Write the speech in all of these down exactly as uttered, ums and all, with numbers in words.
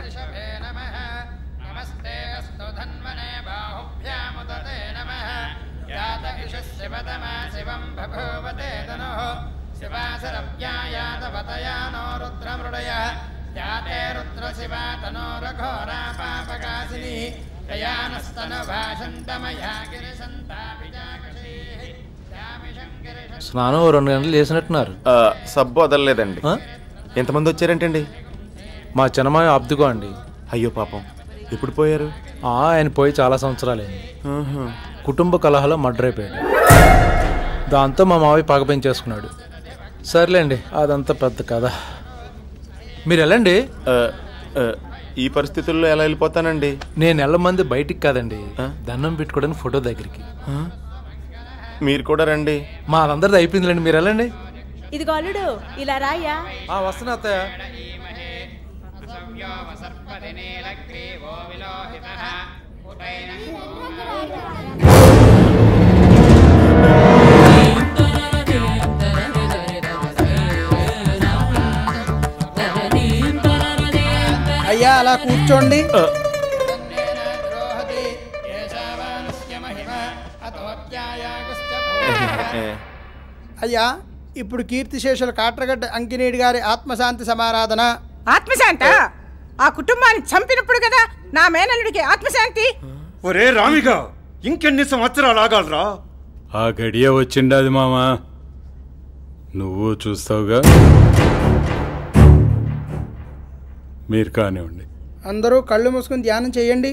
ऋषभे नमः नमस्ते अस्तु धन्वने बाहुभ्यामुदते नमः यात इषस्य पदमा शिवं बभूवते तनुः शिवासरव्यायातवतया नो रुद्रमृडयः याते रुद्रशिवा तनोरघोरा पापकासिनी दयानस्तनुभाषन्तमया गिरिशन्ताभिजाकषीः స్నానం రెండు గంటలు చేసినట్టున్నారు. సబ్బు వదలలేదండి. ఎంతమంది వచ్చారంటండి? మా చిన్నమాయ అబ్దుకో అండి. అయ్యో పాపం, ఎప్పుడు పోయారు? ఆయన పోయి చాలా సంవత్సరాలైంది. కుటుంబ కలహాలో మర్డర్ అయిపోయాడు. దాంతో మా మావయ్య పగ పెంచేసుకున్నాడు. సర్లేండి, అదంతా పెద్ద కథ. మీరు వెళ్ళండి. ఈ పరిస్థితుల్లో ఎలా వెళ్ళిపోతానండి? నేను వెళ్ళమంది బయటికి కాదండి, దండం పెట్టుకోవడానికి ఫోటో దగ్గరికి. మీరు కూడా రండి. మా అందరిది అయిపోయిందిలేండి, మీరు వెళ్ళండి. ఇది గోలుడు ఇలా రాయ్యా. వస్తున్నా అత్తయ్య. అయ్యా అలా కూర్చోండి. అయ్యా, ఇప్పుడు కీర్తిశేషుల కాట్రగడ్డ అంకినేడి గారి ఆత్మశాంతి సమారాధన. ఆత్మశాంత? ఆ కుటుంబాన్ని చంపినప్పుడు కదా నా మేనల్లుడికి ఆత్మశాంతి. ఒరే రామిగా, ఇంకెన్ని సంవత్సరాలు ఆగాలరా? ఆ గడియ వచ్చిండది మామా, నువ్వు చూస్తావుగా. మీరు కానివ్వండి. అందరూ కళ్ళు మూసుకుని ధ్యానం చేయండి.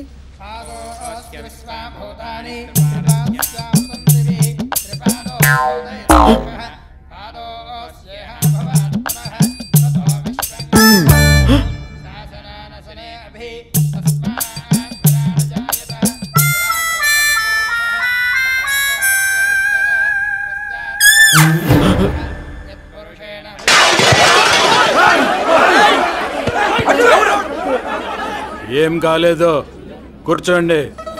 ఏం కాలేదు, కూర్చోండి.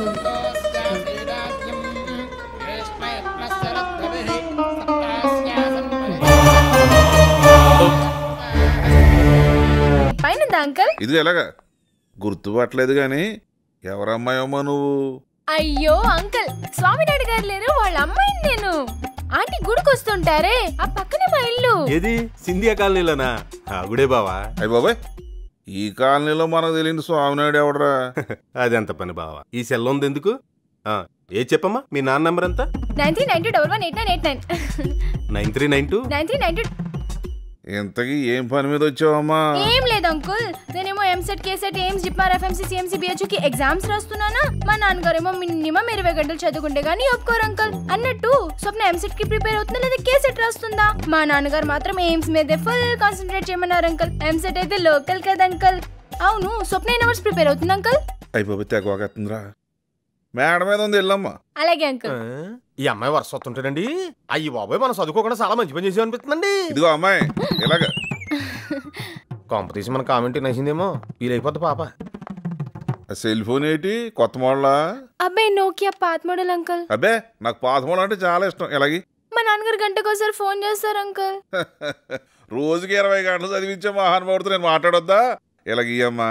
ఇది ఎలాగా గుర్తుపట్టలేదు గాని ఎవరమ్మాయమ్మా నువ్వు? అయ్యో అంకల్, స్వామినాయుడు గారు లేరు, వాళ్ళ అమ్మాయిని నేను. ఆంటీ గుడికి వస్తుంటారే, ఆ పక్కనే మా ఇల్లు. ఏది సింధియా కాలనీలోనా? ఆగుడే బావా. అయ్య బాబాయ్, ఈ కాలనీలో మనకు తెలియని స్వామినాయుడు ఎవడరా? అదెంత పని బావా, ఈ సెల్ ఉంది ఎందుకు? ఏ చెప్పమ్మా మీ నాన్న నెంబర్ ఎంత? Nine three nine two double one eight nine eight nine nine three nine two nine three nine two. ఇంతకీ ఏం పని మీద వచ్చావమ్మా? ఏం లేదు అంకుల్, నేనేమో EAMCET KCET AIIMS JIPMER FMC CMC BHU కి ఎగ్జామ్స్ రాస్తున్నానా. మా నాన్నగారేమో మినిమం ఇరవై గంటలు చదువుకుంటే గానీ ఒప్పుకోరు అంకల్. అన్నట్టు స్వప్న ఎంసెట్ కి ప్రిపేర్ అవుతుందా లేదా కేసెట్ రాస్తుందా? మా నాన్నగారు మాత్రం ఎయిమ్స్ మీదే ఫుల్ కాన్సన్ట్రేట్ చేయమన్నారు అంకల్. ఎంసెట్ అయితే లోకల్ కదా అంకల్. అవును, స్వప్న ఎన్ని అవర్స్ ప్రిపేర్ అవుతుంది అంకల్? అయిపోయి తెగవాగతుందిరా, మేడ మీద ఉంది వెళ్ళమ్మా. అలాగే అంకల్. ఈ అమ్మాయి వరుస వస్తుంటాడండి. అయ్యి బాబాయ్, మనం చదువుకోకుండా చాలా మంచి పని చేసి అనిపిస్తుందండి. ఇదిగో అమ్మాయి ఇలాగా కాంపిటీషన్ మన కామెంట్ నచ్చిందేమో, వీలైపోద్ది పాప. సెల్ ఫోన్ ఏంటి, కొత్త మోడలా? అబ్బాయి నోకియా పాత మోడల్ అంకల్. అబ్బే, నాకు పాత మోడల్ అంటే చాలా ఇష్టం. ఎలాగి మా నాన్నగారు గంటకోసారి ఫోన్ చేస్తారు అంకల్. రోజుకి ఇరవై గంటలు చదివించే మహానుభావుడితో నేను మాట్లాడొద్దా? ఇలాగమ్మా,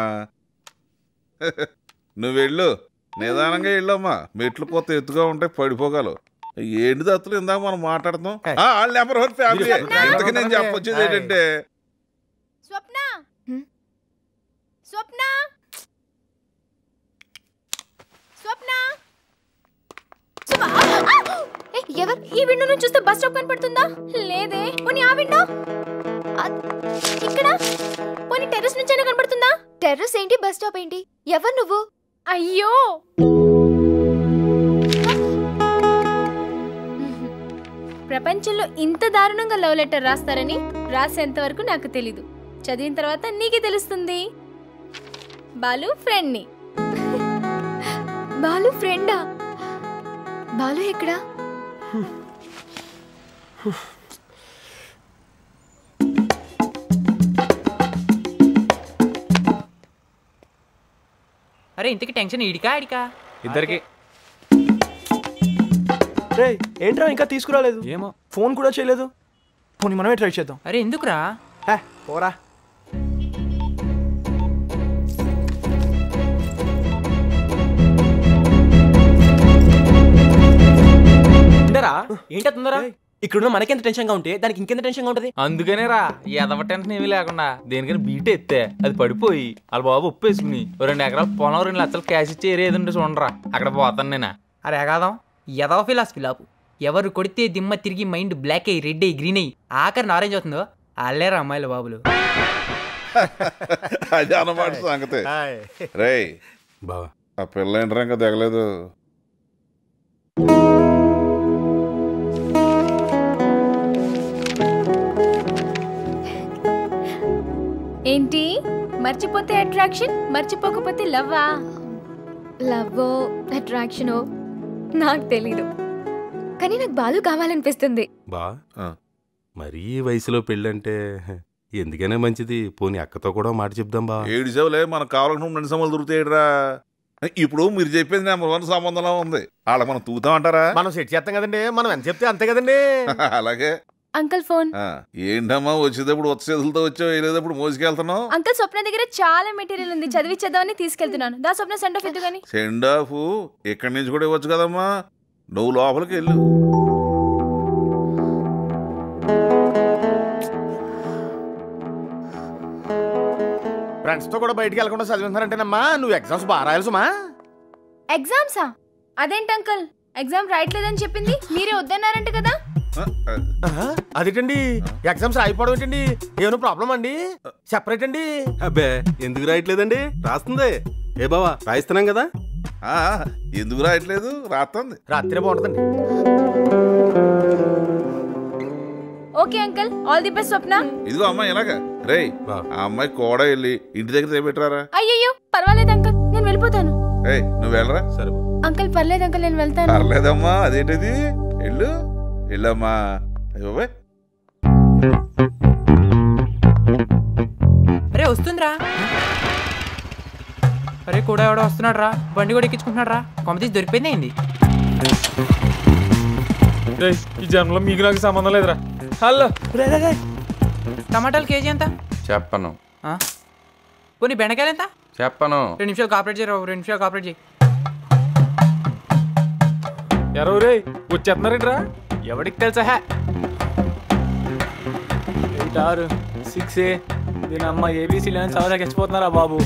నువ్వు వెళ్ళు, నిదానంగా వెళ్ళమ్మా. మెట్లు పోతే ఎత్తుగా ఉంటాయి, పడిపోగలవు. ఏంటి దత్తులు ఇందాక మనం మాట్లాడుతాం. వాళ్ళ నెంబర్ వన్ ఫ్యామిలీ. ఇంతకీ నేను చెప్పొచ్చేది ఏంటంటే, స్వప్న స్వప్న స్వప్న ఎవరు ఈ విండో నుంచి చూస్తే బస్ స్టాప్ కనపడుతుందా? లేదే. పోనీ ఆ విండో, ఇక్కడ పోనీ టెర్రస్ నుంచి అయినా కనపడుతుందా? టెర్రస్ ఏంటి, బస్ స్టాప్ ఏంటి? ఎవరు నువ్వు? అయ్యో, ప్రపంచంలో ఇంత దారుణంగా లవ్ లెటర్ రాస్తారని రాసేంత వరకు నాకు తెలీదు. చదివిన తర్వాత నీకే తెలుస్తుంది. బాలు ఫ్రెండ్ని. బాలు ఫ్రెండా? బాలు ఎక్కడా? అరే ఇంతకి టెన్షన్ ఇడికా ఇడికా ఇద్దరికి. రే ఏంట్రా ఇంకా తీసుకురాలేదు? ఏమో, ఫోన్ కూడా చేయలేదు. పోనీ మనమే ట్రై చేద్దాం. అరే ఎందుకురా? పోరా. తొందర ఏంటి తొందర? ఇక్కడున్న మనకెంత టెన్షన్ గా ఉంటే దానికి ఇంకెంత టెన్షన్ గా ఉంటది. అందుకనే రా ఎదవ టెన్షన్ ఏమీ లేకుండా దేనికైనా బీట్ ఎత్తే అది పడిపోయి వాళ్ళ బాబు ఒప్పేసుకుని రెండు ఎకరాల పొలం రెండు లక్షలు క్యాష్ ఇచ్చి ఏరియా ఏదంటే చూడరా అక్కడ పోతాను నేను. అరే కాదాం ఎదవ ఫిలాసఫీ లాపు. ఎవరు కొడితే దిమ్మ తిరిగి మైండ్ బ్లాక్ అయ్యి రెడ్ అయ్యి గ్రీన్ అయ్యి ఆఖరిని ఆరెంజ్ అవుతుందో అల్లేరా అమ్మాయిల బాబులు. అది అన్నమాట సంగతి. రేయ్ బావా ఆ పిల్ల ఏంట్రా ఇంకా దిగలేదు. ఏంటి మర్చిపోతే అట్రాక్షన్ మర్చిపోకపోతే లవ్వా? లవ్వో అట్రాక్షనో నాకు తెలీదు, కానీ నాకు బాలు కావాలనిపిస్తుంది. బా మరీ ఈ వయసులో పెళ్ళంటే ఎందుకైనా మంచిది. పోనీ అక్కతో కూడా మాట చెప్దాం బా. ఏడు సేవలే మనకు కావాలనుకున్న రెండు సంబంధాలు దొరుకుతాయిరా. ఇప్పుడు మీరు చెప్పింది నెంబర్ వన్ సంబంధంలో ఉంది. వాళ్ళకి మనం తూగుతాం అంటారా? మనం సెట్ చేస్తాం కదండి, మనం ఎంత చెప్తే అంతే కదండి. అలాగే అంకుల్ ఫోన్. ఏంటమ్మా వచ్చేటప్పుడు వచ్చే చేతులతో వచ్చావు, వెళ్ళేటప్పుడు మోసుకెళ్తున్నావు? అంకుల్ స్వప్న దగ్గర చాలా మెటీరియల్ ఉంది, చదివిచ్చేద్దామని తీసుకెళ్తున్నాను. దా స్వప్న సెండ్ ఆఫ్ ఇద్దు గాని. సెండ్ ఆఫ్ ఇక్కడి నుంచి కూడా ఇవ్వచ్చు కదమ్మా. నువ్వు లోపలికి వెళ్ళు. ఫ్రెండ్స్ తో కూడా బయటికి వెళ్ళకుండా చదివిస్తున్నారంటేనమ్మా నువ్వు ఎగ్జామ్స్ బాగా రాయాల్సమా? ఎగ్జామ్సా? అదేంటి అంకుల్ ఎగ్జామ్ రాయట్లేదని చెప్పింది, మీరే వద్దన్నారంట కదా. అదేంటండి ఎగ్జామ్స్ రాయిపోవడం ఏంటండి? ఏమైనా ప్రాబ్లం అండి? సెపరేట్ అండి. అబ్బే ఎందుకు రాయట్లేదండి? రాస్తుంది. ఏ బావా రాయిస్తున్నాం కదా. ఎందుకు రాయట్లేదు? రాస్తుంది. రాత్రి బాగుంటుందండి. Okay uncle all the best Swapna. ఇదిగో అమ్మాయి ఇలాగా రేయ్ ఆ అమ్మాయి కూడా వెళ్ళి ఇంటి దగ్గర తెపెట్టారా? అయ్యయ్యో పర్వాలేదు అంకుల్ నేను వెళ్ళిపోతాను. ఏయ్ నువ్వు వెళ్ళరా. సరే అంకుల్ పర్లేదు అంకుల్ నేను వెళ్తాను. పర్లేదమ్మా అదేంటిది వెళ్ళు వెళ్ళమ్మా. అయ్యో అరే వస్తుందిరా. అరే కూడా ఎవడో వస్తున్నాడు రా, బండి కూడా ఎక్కించుకుంటున్నాడు రా. కాంపిటీషన్ దొరికిపోయింది ఏంది? ఈ జన్మలో మీకు నాకు సంబంధం లేదురా. హలో టమాటాలు కేజీ ఎంత? చెప్పను. పోనీ బెండకాయలు ఎంత? చెప్పను. రెండు నిమిషాలు కాపరేట్ చేయరా, రెండు నిమిషాలు కాపరేట్ చేయి. ఎవరు రే వచ్చేస్తున్నారేంట్రా? ఎవడికి తెలుసా? ఎయిట్ ఆరు సిక్స్ ఏ దీని అమ్మ ఏబీసీ లేని చదవడానికి చచ్చిపోతున్నారా బాబు.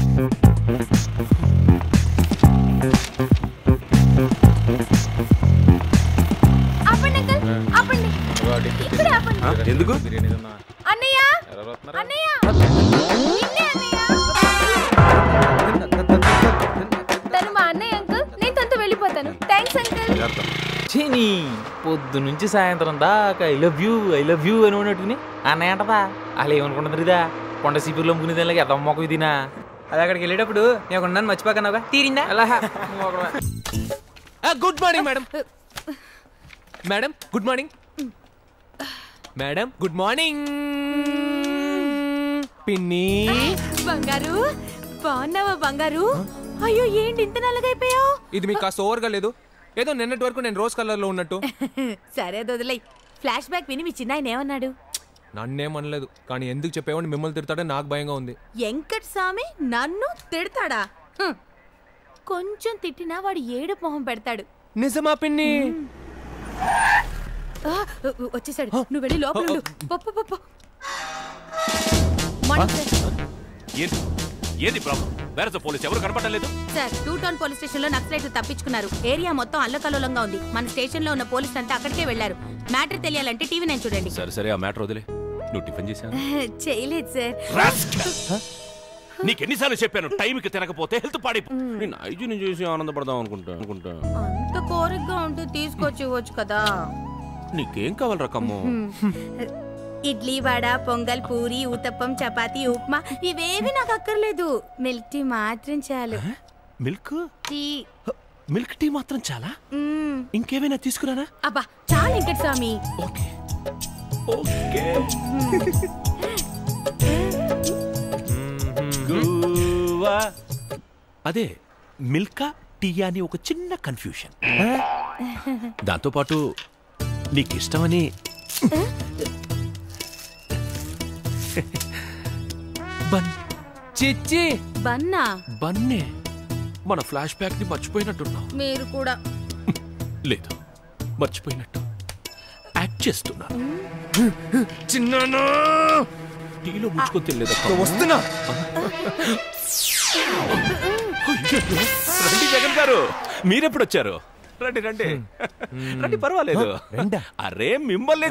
ఎందుకు అన్నయ్య అన్నయ్య తను మా అన్నయ్య అంకుల్, నేను తనతో వెళ్ళిపోతాను. Thanks uncle. చీనీ పొద్దు నుంచి సాయంత్రం దాకా I love you I love you అని ఉన్నట్టుకుని అన్నయ్య అంటదా. అలా ఏమనుకుంటుంది రిదా కొండ సిపిర్లో ముని దానికి ఎంత మొక్క ఇదినా. అది అక్కడికి వెళ్ళేటప్పుడు నేను ఉన్నాను మర్చిపోకన్నావుగా, తీరిందా? అలా good morning madam. Madam good morning. Madam good morning. పిన్ని బంగారు బాగున్నావా బంగారు? అయ్యో ఏంటి ఇంత నల్లగైపోయావు? ఇది మీకు కాస్త ఓవర్గా లేదు? ఏదో నిన్నటి వరకు నేను రోజ్ కలర్ లో ఉన్నట్టు. సరే వదిలే. ఫ్లాష్ బ్యాక్ విని మీ చిన్నాయన ఏమన్నాడు? నన్నేమనలేదు, కానీ ఎందుకు చెప్పేవాడిని మిమ్మల్ని తిడతాడని నాకు భయంగా ఉంది. వెంకట్ స్వామి నన్ను తిడతాడా? కొంచెం తిట్టినా వాడు ఏడు మొహం పెడతాడు. నిజమా పిన్ని? వచ్చేసాడు, నువ్వు వెళ్ళి లోపల పప్పు పప్పు. ఏది ప్రాబ్లం? వేరే పోలీస్ ఎవరు కనపడలేదు sir. Two town police station లో నక్సలైట్లు తప్పించుకున్నారు. ఏరియా మొత్తం అల్లకల్లోలంగా ఉంది. మన స్టేషన్ లో ఉన్న పోలీసులు అంతా అక్కడికే వెళ్లారు. మ్యాటర్ తెలియాలంటే టీవీ నేను చూడండి. సరే సరే ఆ మ్యాటర్ వదిలే. నువ్వు టిఫిన్ చేసావు? చేయలేదు సార్. నీకెన్నిసార్లు చెప్పాను టైంకి తినకపోతే హెల్త్ పాడైపో. నేను ఐజీని చూసి ఆనందపడదాం అనుకుంటా అనుకుంటా అంత కోరికగా ఉంటే తీసుకొచ్చి ఇవ్వచ్చు కదా. నీకేం కావాలి రకమ్ము? ఇడ్లీ వడ పొంగల్ పూరి ఊతప్పం చపాతీ ఉప్మా ఇవేవి నాకు అక్కర్లేదు. మిల్క్ టీ మాత్రం చాలు. మిల్క్ టీ మిల్క్ టీ మాత్రం చాలా? ఇంకేమైనా తీసుకురానా? అబ్బా చాలు వెంకట స్వామి. Okay okay. అదే మిల్కా టీ అని ఒక చిన్న కన్ఫ్యూషన్. దాంతోపాటు నీకు ఇష్టమని బన్ చిచ్చి బన్నా బన్నే. మన ఫ్లాష్ బ్యాక్ ని మర్చిపోయినట్టున్నావు. మీరు కూడా లేదు మర్చిపోయినట్టు చేస్తున్నా చిన్నానా టీలో ముంచుకొని తెలియదు వస్తున్నా రండి జగన్ గారు మీరెప్పుడు వచ్చారు రండి రండి రండి పర్వాలేదు అరే మిమ్మల్ని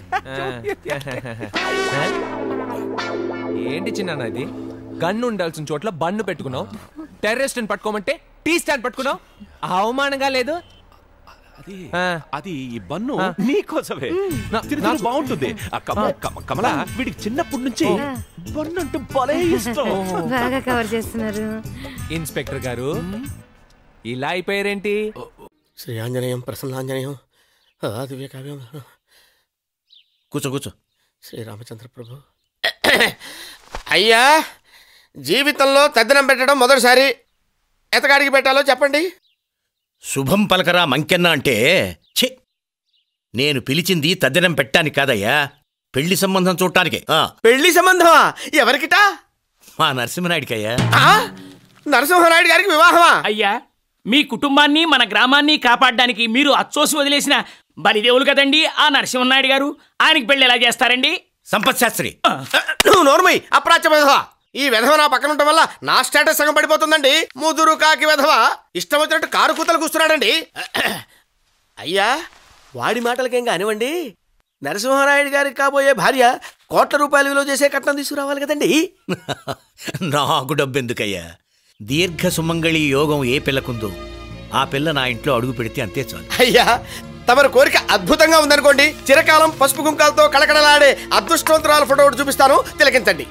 ఏంటి చిన్న ఇది గన్ను ఉండాల్సిన చోట్ల బన్ను పెట్టుకున్నావు టెర్రరిస్ట్ పట్టుకోమంటే టీ స్టాండ్ పట్టుకున్నావు అవమానంగా లేదు అది ఈ బన్ను నీకోసమే తిరిగి బాగుంటుంది కమలా వీడికి చిన్నప్పటి నుంచి బన్ను అంటే భలే ఇష్టం బాగా కవర్ చేస్తున్నారు ఇన్స్పెక్టర్ గారు ఇలా అయిపోయారేంటి శ్రీ ఆంజనేయం ప్రసన్నాంజనేయం దివ్య కావ్యం కూర్చో కూర్చో శ్రీరామచంద్ర ప్రభు అయ్యా జీవితంలో తద్దినం పెట్టడం మొదటిసారి ఎతగాడికి పెట్టాలో చెప్పండి. శుభం పలకరా మంకెన్న అంటే ఛే నేను పిలిచింది తద్దినం పెట్టడానికి కాదయ్యా, పెళ్లి సంబంధం చూడటానికి. పెళ్లి సంబంధమా? ఎవరికిటా? మా నరసింహనాయుడికయ్యా. నరసింహనాయుడు గారికి వివాహమా? అయ్యా మీ కుటుంబాన్ని మన గ్రామాన్ని కాపాడడానికి మీరు అచ్చోసి వదిలేసిన బలిదేవులు కదండి ఆ నరసింహనాయుడు గారు. ఆయనకి పెళ్లి ఎలా చేస్తారండి? సంపత్ శాస్త్రి నువ్వు నోర్మై అప్రాచ్య విధవ. ఈ విధవ నా పక్కన ఉండటం వల్ల నా స్టేటస్ సగం పడిపోతుందండి. ముదురు కాకి విధవ ఇష్టం వచ్చినట్టు కారు కూతలు కూస్తున్నాడండి. అయ్యా వాడి మాటలకేం కానివ్వండి, నరసింహనాయుడు గారికి కాబోయే భార్య కోట్ల రూపాయలు విలువ చేసే కట్నం తీసుకురావాలి కదండి. నాకు డబ్బెందుకయ్యా, దీర్ఘ సుమంగళి యోగం ఏ పిల్లకుందో ఆ పిల్ల నా ఇంట్లో అడుగు పెడితే అంతే చాలు. అయ్యా తమరి కోరిక అద్భుతంగా ఉందనుకోండి, చిరకాలం పసుపు కుంకాలతో కళకళలాడే అదృష్టవంతురాల ఫోటో ఒకటి చూపిస్తాను, తిలకించండి.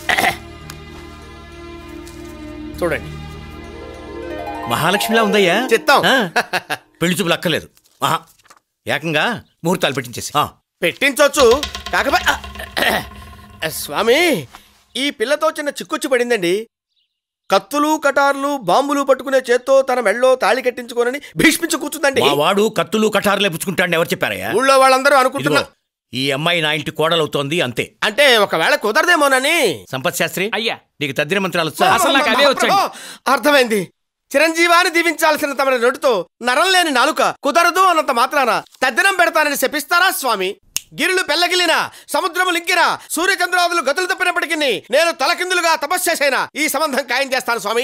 చూడండి, మహాలక్ష్మిలా ఉందయ్యా. చిత్తం. పెళ్లి చూపులు అక్కర్లేదు, ఆహా ఏకంగా ముహూర్తాలు పెట్టించేసి. పెట్టించవచ్చు, కాకపోతే స్వామి ఈ పిల్లతో చిన్న చిక్కుచ్చి పడిందండి. కత్తులు కటార్లు బాంబులు పట్టుకునే చేత్తో తన మెళ్ళో తాళి కట్టించుకోనని భీష్మించి కూర్చుందండి. వాడు కత్తులు కటార్లే పుచ్చుకుంటాడని ఎవరు చెప్పారయ్యా? ఊళ్ళో వాళ్ళందరూ అనుకుంటున్నారు ఈ అమ్మాయి నా ఇంటి కోడలవుతోంది అంతే. అంటే ఒకవేళ కుదరదేమోనని. సంపత్ శాస్త్రి అయ్యా నీకు తద్దిన మంత్రాలు అర్థమైంది. చిరంజీవాన్ని దీవించాల్సిన తమ నోటితో నరం లేని నాలుక కుదరదు అన్నంత మాత్రాన తద్దినం పెడతానని శపిస్తారా స్వామి? గిరులు పెళ్ళగిలినా సముద్రము లింకినా సూర్యచంద్రాదులు గతులు తప్పినప్పటికీ నేను తలకిందులుగా తపస్సు చేసైనా ఈ సంబంధం ఖాయం చేస్తాను స్వామి.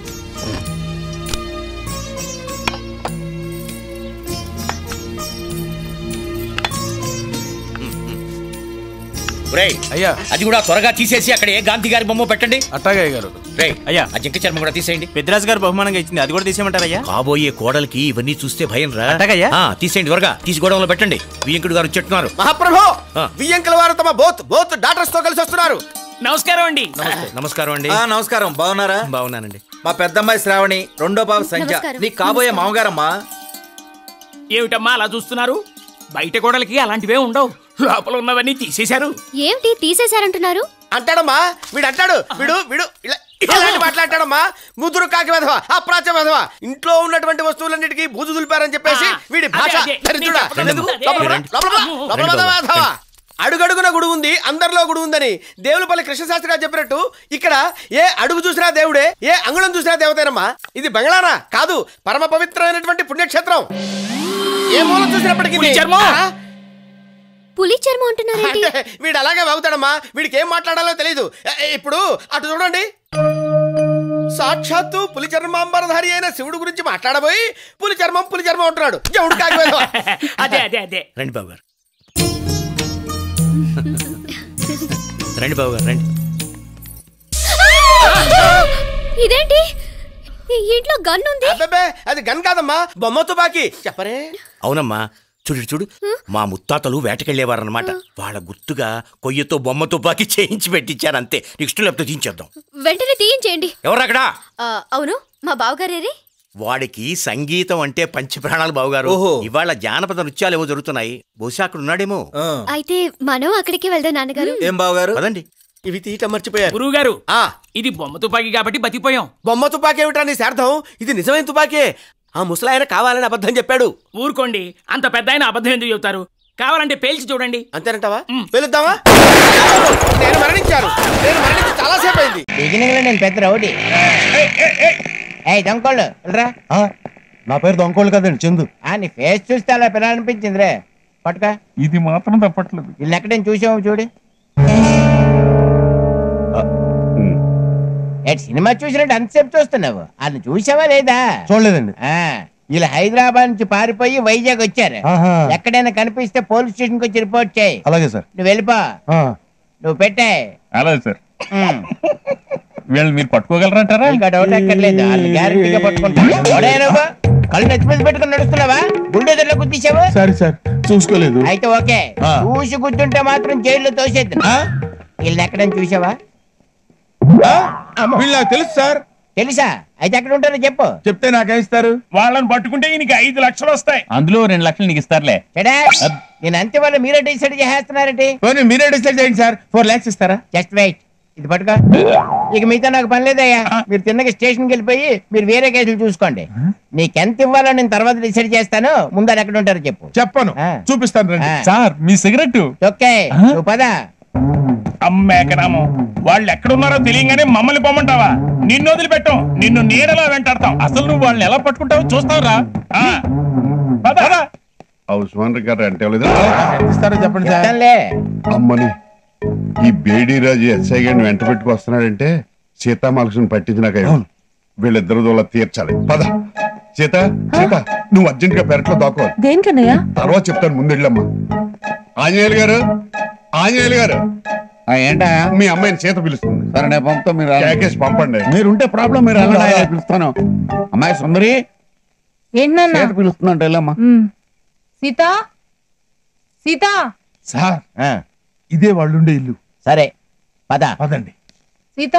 అయ్యా అది కూడా త్వరగా తీసేసి అక్కడ ఏ గాంధీ గారి బొమ్మ పెట్టండి. అట్టాగే గారు. రే అయ్యా ఆ జింక చర్మం కూడా తీసేయండి. పెద్దరాజు గారు బహుమానంగా ఇచ్చింది, అది కూడా తీసేయమంటారయ్యా? కాబోయే కోడలికి ఇవన్నీ చూస్తే భయం రా. అట్టగయ్యా తీసేయండి త్వరగా, తీసి గొడవలో పెట్టండి. వియంకుడు గారు చెప్తున్నారు. మహాప్రభు వియంకుల వారు తమ బోత్ బోత్ డాటర్స్ తో కలిసి వస్తున్నారు. నమస్కారం అండి. నమస్కారం అండి. నమస్కారం, బాగున్నారా? బాగున్నానండి. మా పెద్దమ్మాయి శ్రావణి, రెండో బాబు సంధ్య, నీ కాబోయే మామగారమ్మా. ఏమిటమ్మా అలా చూస్తున్నారు? బయట గోడలకి అలాంటివే ఉండవు, లోపల ఉన్నవన్నీ తీసేశారు. ఏమిటి తీసేశారంటున్నారు? అంటాడమ్మా వీడు, అంటాడు వీడు వీడు ఇలాంటి మాట్లాడతాడమ్మా. ముదురు కాకి వెధవ, అప్రాచ్య వెధవ, ఇంట్లో ఉన్నటువంటి వస్తువులన్నిటికీ బూజు దులిపారని చెప్పేసి వీడి భాష. అడుగడుగున గుడి ఉంది, అందరిలో గుడి ఉందని దేవులపల్లి కృష్ణశాస్త్రి గారు చెప్పినట్టు ఇక్కడ ఏ అడుగు చూసినా దేవుడే, ఏ అంగుళం చూసినా దేవతేనమ్మా. ఇది బంగ్లానా కాదు, పరమ పవిత్రమైనటువంటి పుణ్యక్షేత్రం. ఏ మూలం చూసినప్పటికీ పులి చర్మం అంటున్నారేంటి? వీడు అలాగే వాగుతాడమ్మా, వీడికి ఏం మాట్లాడాలో తెలియదు. ఇప్పుడు అటు చూడండి, సాక్షాత్తు పులి చర్మాంబరధారి అయిన శివుడు గురించి మాట్లాడబోయి పులి చర్మం పులి చర్మం అంటున్నాడు. జవుడు కాగిపోయాడు. అదే అదే అదే రండి బాబు గారు, రండి బాబు గారు రండి. ఇదేంటి ఇంట్లో గన్ ఉంది? అది గన్ కాదమ్మా, బొమ్మ తుపాకీ. చెప్పరే. అవునమ్మా, చూడు చూడు మా ముత్తాతలు వేటకెళ్లేవారన్నమాట. వాళ్ళ గుర్తుగా కొయ్యతో బొమ్మ తుపాకీ చేయించి పెట్టించారు అంతే. నెక్స్ట్ లేకపోతే తీయించేద్దాం. వెంటనే తీయించేయండి. ఎవరు అక్కడ? అవును మా బావగారేరి. వాడికి సంగీతం అంటే పంచి ప్రాణాలు బావుగారు. ఇవాళ జానపద నృత్యాలు ఏవో జరుగుతున్నాయి, బహుశా అక్కడ ఉన్నాడేమో. అయితే మనం అక్కడికి వెళ్దాం నాన్నగారు. ఏం బావగారు? అదండి ఇవి తీయటం మర్చిపోయారు గురువు గారు. ఇది బొమ్మ తుపాకీ కాబట్టి బతిపోయాం. బొమ్మ తుపాకీ ఏమిటా నీ శార్థం? ఇది నిజమైన తుపాకీ. ఆ ముసలాయన కావాలని అబద్ధం చెప్పాడు. ఊరుకోండి, అంత పెద్ద ఆయన అబద్ధం ఎందుకు చెబుతారు? కావాలంటే పేల్చి చూడండి. అంతేనంటావా? పేలుద్దామా? నేను మరణించాను, నేను మరణించి చాలా సేపు అయింది. బిగినింగ్ లో నేను పెద్ద రౌడీ. దొంగోళ్ళు రా. నా పేరు దొంగోళ్ళు కదండి, చందు. నీ ఫేస్ చూస్తే అలా పిల్లనిపించింది రే. పట్టుక. ఇది మాత్రం తప్పట్లేదు. వీళ్ళని ఎక్కడైనా చూసావు చూడు. సినిమా చూసినట్టు అంతసేపు చూస్తున్నావు. వాళ్ళని చూసావా లేదా? చూడలేదండి. వీళ్ళు హైదరాబాద్ నుంచి పారిపోయి వైజాగ్ వచ్చారు. ఎక్కడైనా కనిపిస్తే పోలీస్ స్టేషన్ కి వచ్చి రిపోర్ట్ చేయి. అలాగే సార్. నువ్వు వెళ్ళిపో. నువ్వు పెట్టే. అలాగే సార్. వీళ్ళు మీరు పట్టుకోగలరంటారా? ఇంకా డౌట్ ఎక్కర్లేదు, వాళ్ళు గ్యారంటీగా పట్టుకుంటారు. కళ్ళు నెత్తి మీద పెట్టుకుని నడుస్తున్నావా? బుల్డోజర్ లో గుర్తించావా? సరే సార్, చూసుకోలేదు. అయితే ఓకే, చూసి గుర్తుంటే మాత్రం జైల్లో తోసేద్దు. వీళ్ళని ఎక్కడైనా చూసావా? వీళ్ళు నాకు తెలుసు సార్. తెలుసా? అయితే ఎక్కడ ఉంటారో చెప్పు. చెప్తే నాకే ఇస్తారు? వాళ్ళని పట్టుకుంటే నీకు ఐదు లక్షలు వస్తాయి. అందులో రెండు లక్షలు నీకు ఇస్తారులే. నేను అంతే వాళ్ళు మీరే డిసైడ్ చేస్తున్నారంటే. మీరే డిసైడ్ చేయండి సార్. ఫోర్ లాక్స్ ఇస్తారా? జస్ట్ వెయిట్, ఇది పట్టుకో. ఇక మీతో నాకు పని లేదయ్యా. మీరు తిన్నగా స్టేషన్కి వెళ్ళిపోయి మీరు వేరే కేసులు చూసుకోండి. నీకెంత ఇవ్వాలో నేను తర్వాత డిసైడ్ చేస్తాను. ముందు అది ఎక్కడ ఉంటారో చెప్పు. చెప్పను, చూపిస్తాను. సార్ మీ సిగరెట్. ఓకే, నువ్వు పద. అమ్మేకరాము, వాళ్ళు ఎక్కడున్నారో తెలియగానే మమ్మల్ని పొమ్మంటావా? నిన్ను వదిలిపెట్టాం, నిన్ను నీడలా వెంటాడతాం. అసలు నువ్వు వాళ్ళని ఎలా పట్టుకుంటావో చూస్తావురా. ఉస్మాన్ గారు అంటే ఇస్తారో చెప్పండి సార్. అమ్మని ఈ బేడీరాజు ఎస్ఐ గారిని వెంట పెట్టుకొస్తున్నాడంటే సీతామాలక్ష్మిని పట్టించినాక వీళ్ళిద్దరు దూల తీర్చాలి. పద సీత, సీత నువ్వు అర్జెంట్ గా పెరట్లో దాక్కోవాలి. దేనికన్నయ్యా? తర్వాత చెప్తాను, ముందెళ్ళమ్మా. ఆంజనేయులు గారు, ఆంజనేయులు గారు, ఏంటా? మీ అమ్మాయిని సీత పిలుస్తుంది. సరే నేను పంపుతా, మీరు ప్యాకేజ్ పంపండి. మీరుంటే ప్రాబ్లం, మీరు వెళ్ళండి, పిలుస్తాను. అమ్మాయి సుందరి ఏంటన్నా పిలుస్తుందంట. వెళ్ళమ్మా. సీత, సీత. సార్ ఇదే వాళ్ళుండే ఇల్లు. సరే పద. పదండి. సీత,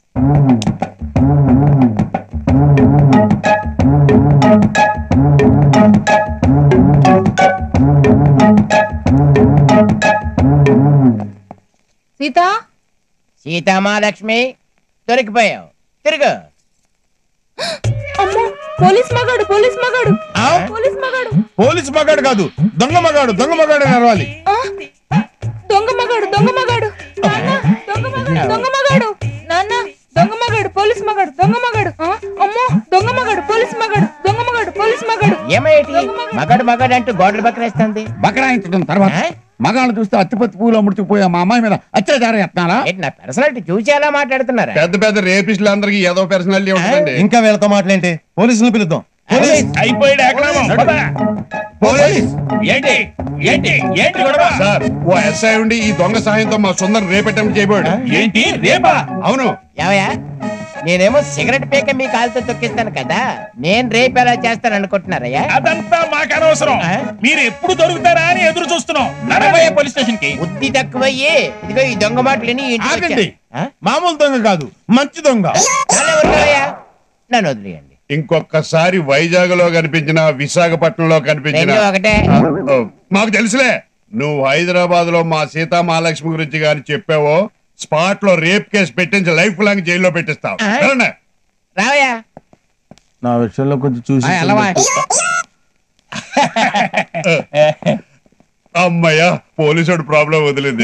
సీత. సీతామహాలక్ష్మి దొరికిపోయావు. తిరుగు. అమ్మో, పోలీస్ మగాడు, పోలీస్ మగాడు, పోలీస్ మగాడు. పోలీస్ మగాడు కాదు, దొంగ మగాడు. దొంగ మగాడు నడవాలి. దొంగ మగాడు, దొంగ మగాడు, దొంగ మగాడు, దొంగ మగాడు, నాన్న దొంగ మగాడు, పోలీస్ మగాడు, దొంగ మగాడు. అమ్మో, దొంగ మగాడు, పోలీస్ మగాడు, దొంగ మగాడు, పోలీస్ మగాడు. ఏమయ్యేటి మగాడు మగాడు అంటూ గోడలు బకరేస్తుంది. బకరాయించడం తర్వాత మగాళ్ళు చూస్తే అత్తిపత్తి పూలు అమ్ముడిపోయా మా అమ్మాయి మీద అత్యాచారం ఎత్తాలా? నా పర్సనాలిటీ చూసి ఎలా మాట్లాడుతున్నారా? పెద్ద పెద్ద రేపిస్టులు అందరికి ఏదో పర్సనాలిటీ ఉంటుందండి. ఇంకా వీళ్ళతో మాట్లాడంటే పోలీసులు పిలుద్దాం. అయిపోయాడు ఎకరామం. ఏంటి ఏంటి ఏంటి గొడవ? సార్ ఓ ఎస్ఐ ఉండి ఈ దొంగ సహాయంతో మా సుందరం రేపెట్టం చేయబోయాడు. ఏంటి రేపా? అవును. ఏమయ్యా, నేనేమో సిగరెట్ పీక మీ కాలుతో తొక్కిస్తాను కదా, నేను రేపు ఎలా చేస్తాను అనుకుంటున్నారయ్యా? అదంతా మాకు అనవసరం. మీరు ఎప్పుడు దొరుకుతారా అని ఎదురు చూస్తున్నాం. నడవయ్యే పోలీస్ స్టేషన్ కి. బుద్ధి తక్కువయ్యి ఇదిగో ఈ దొంగ మాటలని ఆగండి. మామూలు దొంగ కాదు, మంచి దొంగ. నన్ను వదిలేయండి. ఇంకొకసారి వైజాగ్ లో కనిపించిన, విశాఖపట్నంలో కనిపించిన ఒకటే మాకు తెలుసులే. నువ్వు హైదరాబాద్ లో మా సీతామహాలక్ష్మి గురించి గాని చెప్పావో స్పాట్ లో రేప్ కేసు పెట్టించి లైఫ్ లాంగ్ జైల్లో పెట్టిస్తావు. రావయ్యా. నా విషయంలో కొంచెం చూసి. అమ్మయ్యా, పోలీసుడు ప్రాబ్లం వదిలింది.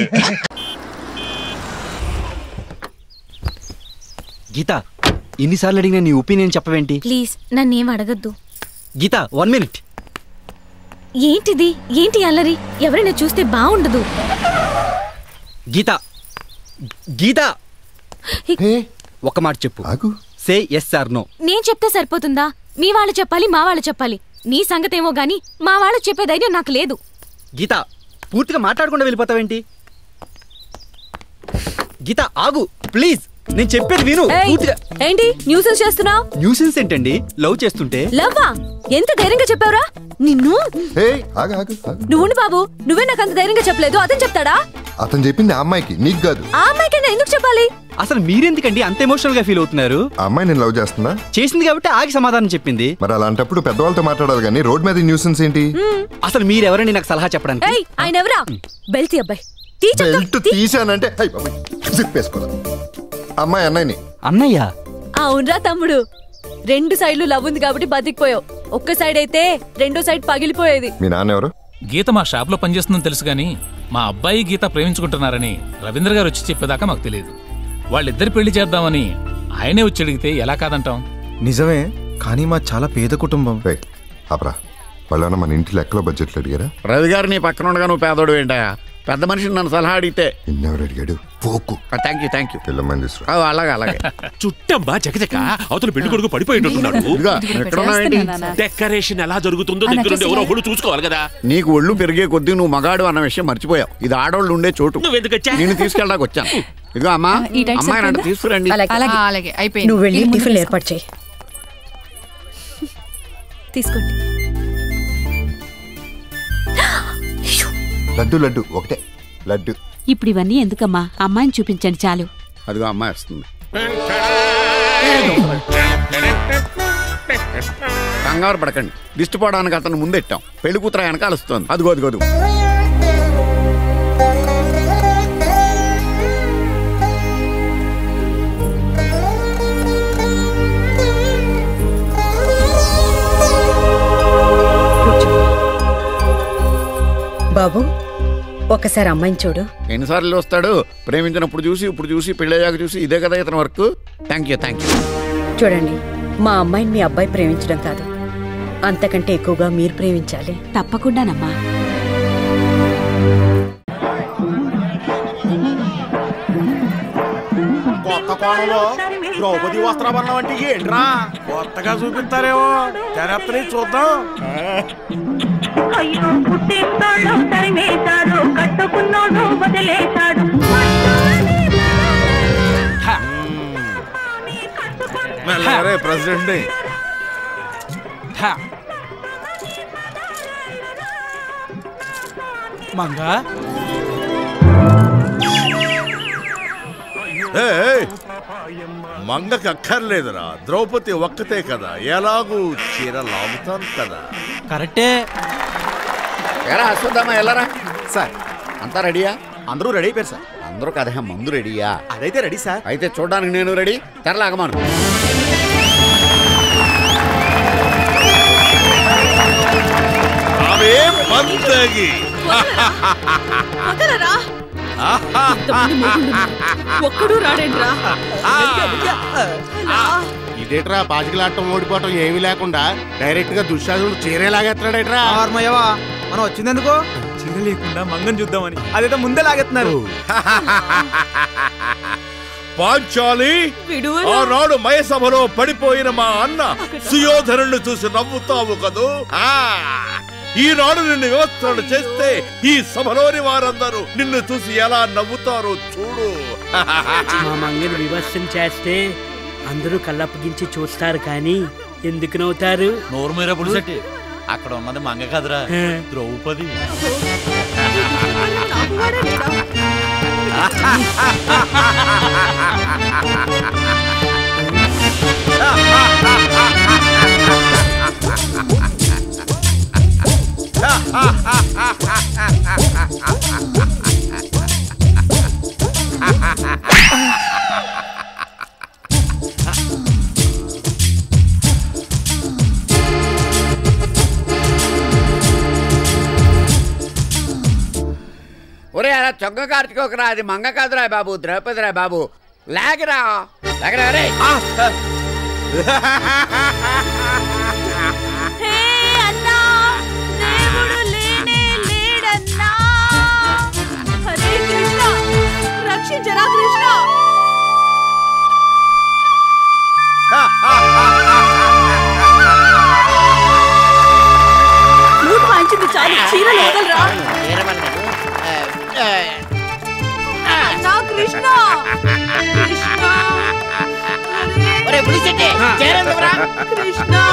గీత, ఎన్నిసార్లు అడిగినా నీ ఒపీనియన్ చెప్పవేంటి? ప్లీజ్ నన్నేం అడగద్దు. Geetha, one minute. ఏంటిది? ఏంటి అల్లరి? ఎవరైనా చూస్తే బాగుండదు. గీత, గీత ఒక మాట చెప్పు. Say yes or no. నేను చెప్తే సరిపోతుందా? మీ వాళ్ళు చెప్పాలి, మా వాళ్ళు చెప్పాలి. నీ సంగతేమో గాని మా వాళ్ళు చెప్పే ధైర్యం నాకు లేదు. గీత, పూర్తిగా మాట్లాడకుండా వెళ్ళిపోతావేంటి? గీత ఆగు ప్లీజ్, నేను చెప్పేది విను. ఏంటి న్యూసెన్స్ చేస్తున్నావు? న్యూసెన్స్ ఏంటండి? లవ్ చేస్తుంటే. లవ్వా? ఎంత ధైర్యంగా చెప్పావురా? నిన్ను నువ్వు బాబు, నువ్వే నాకు అంత ధైర్యంగా చెప్పలేదు, అతను చెప్తాడా? అతను చెప్పింది ఆ అమ్మాయికి, నీకు కాదు. ఆ అమ్మాయికి ఎందుకు చెప్పాలి? అసలు మీరెందుకండి అంత ఎమోషనల్ గా ఫీల్ అవుతున్నారు? అమ్మాయి నేను లవ్ చేస్తుందా? చేసింది కాబట్టి ఆగి సమాధానం చెప్పింది. మరి అలాంటప్పుడు పెద్దవాళ్ళతో మాట్లాడాలి కానీ రోడ్ మీద న్యూసెన్స్ ఏంటి? అసలు మీరెవరండి నాకు సలహా చెప్పడానికి? ఆయన ఎవరా? బెల్తి అబ్బాయి. బెల్ట్ తీసానంటే వేసుకోరా. అమ్మాయి అన్నయ్యని. అన్నయ్య? అవునరా తమ్ముడు, రెండు సైడ్లు లవ్ ఉంది కాబట్టి బతికిపోయావు. ఒక్క సైడ్ అయితే రెండో సైడ్ పగిలిపోయేది. మీ నాన్న ఎవరు? గీత మా షాప్ లో పనిచేస్తుందని తెలుసు గాని మా అబ్బాయి గీత ప్రేమించుకుంటున్నారని రవీంద్ర గారు వచ్చి చెప్పేదాకా మాకు తెలియదు. వాళ్ళిద్దరు పెళ్లి చేద్దామని ఆయనే వచ్చి అడిగితే ఎలా కాదంటాం? నిజమే, కానీ మా చాలా పేద కుటుంబం. అప్రా వాళ్ళన్నా మన ఇంటి లెక్కలో బడ్జెట్లు అడిగారా? రవి గారు నీ పక్కన ఉండగా నువ్వు పేదోడు ఏంటయా? పెద్ద మనిషిని నన్ను సలహా అడిగితే నిన్నెవరు అడిగాడు? పోకు. థ్యాంక్ యూ థ్యాంక్ యూ పిల్లమని తీసుకురా. అలాగే అలాగే. చుట్టమ్మా చకచక అవతల పెళ్లి కొడుకు పడిపోయినట్టున్నాడు. డెకరేషన్ ఎలా జరుగుతుందో దగ్గరుండి ఎవరో ఒకళ్ళు చూసుకోవాలి కదా. నీకు ఒళ్ళు పెరిగే కొద్దీ నువ్వు మగాడు అన్న విషయం మర్చిపోయావు. ఇది ఆడోళ్ళు ఉండే చోటు. నేను తీసుకెళ్ళడానికి వచ్చాను. ఇదిగో అమ్మా, అమ్మాయి అంటే తీసుకురండి. అలాగే అయిపోయింది. నువ్వు వెళ్ళి టిఫిన్ ఏర్పాటు చేయి. తీసుకోండి. లడ్డు లడ్డు ఒకటే లడ్డు. ఇప్పుడు ఇవన్నీ ఎందుకమ్మా? అమ్మాయిని చూపించండి చాలు. అదిగో అమ్మాయి వస్తుంది. కంగారు పడకండి, దిష్టి పోవడానికి అతను ముందెట్టాం. పెళ్లి కూతురు వెనకాల వస్తుంది. అదిగో అదిగోదు. బాబు ఒకసారి అమ్మాయిని చూడు. ఎన్నిసార్లు వస్తాడు? ప్రేమించినప్పుడు చూసి, ఇప్పుడు చూసి, పెళ్ళయ్యాక చూసి, ఇదే కదా ఇతని work. Thank you thank you. చూడండి, మా అమ్మాయిని మీ అబ్బాయి ప్రేమించడం కాదు, అంతకంటే ఎక్కువగా మీరు ప్రేమించాలి. తప్పకుండానమ్మా. కొత్త కోణంలో ద్రౌపది వస్త్రాభరణం అంటే ఏంట్రా? కొత్తగా చూపిస్తారేమో, తెరపని చూద్దాం. అయ్యో పుట్టిస్తాడు తరిమేశాడు, కట్టుకున్నాడు వదిలేశాడు. ప్రెసిడెంట్ మంగా మంగకి అక్కర్లేదురా, ద్రౌపది ఒక్కతే కదా, ఎలాగూ చీర లాగుతాను కదా. కరెక్టే. ఎరా అశ్వత్థామ ఎలారా? సార్ అంతా రెడీయా? అందరూ రెడీ అయిపోయారు సార్. అందరూ కదా మందు రెడీయా? అదైతే రెడీ సార్. అయితే చూడడానికి నేను రెడీ. తెరలాగమాను. ఒక్కడు రాడేంట్రా? ఇదేట్రా పాచికలాటం ఓడిపోవటం ఏమీ లేకుండా డైరెక్ట్ గా దుశ్శాసనుడు చీరే లాగేస్తున్నాడేట్రా. మనం వచ్చిందెందుకు? చీర లేకుండా మంగం చూద్దామని. అదేదో ముందే లాగేస్తున్నారు. పాంచాలి, ఆనాడు మయసభలో పడిపోయిన మా అన్న సుయోధనుడిని చూసి నవ్వుతావు కదూ. ఈనాడు నిన్ను వ్యవస్థలు చేస్తే ఈ సభలోని వారందరూ నిన్ను చూసి ఎలా నవ్వుతారో చూడు. మా మంగని విమర్శన చేస్తే అందరూ కళ్ళప్పగించి చూస్తారు, కానీ ఎందుకు నవ్వుతారు? నోరు మీరా పులిసెట్టి, అక్కడ ఉన్నది మంగ కదరా, ద్రౌపది. ఒరే అలా చొంగ కార్చుకోకరా, అది మంగ కాదురా బాబు, ద్రౌపదిరా బాబు. లేకరా లేకరా రే. రక్షించరా కృష్ణ. ఫ్లూట్ వాయించింది చాలు, చీరలు వదలరా. కృష్ణ కృష్ణ కృష్ణ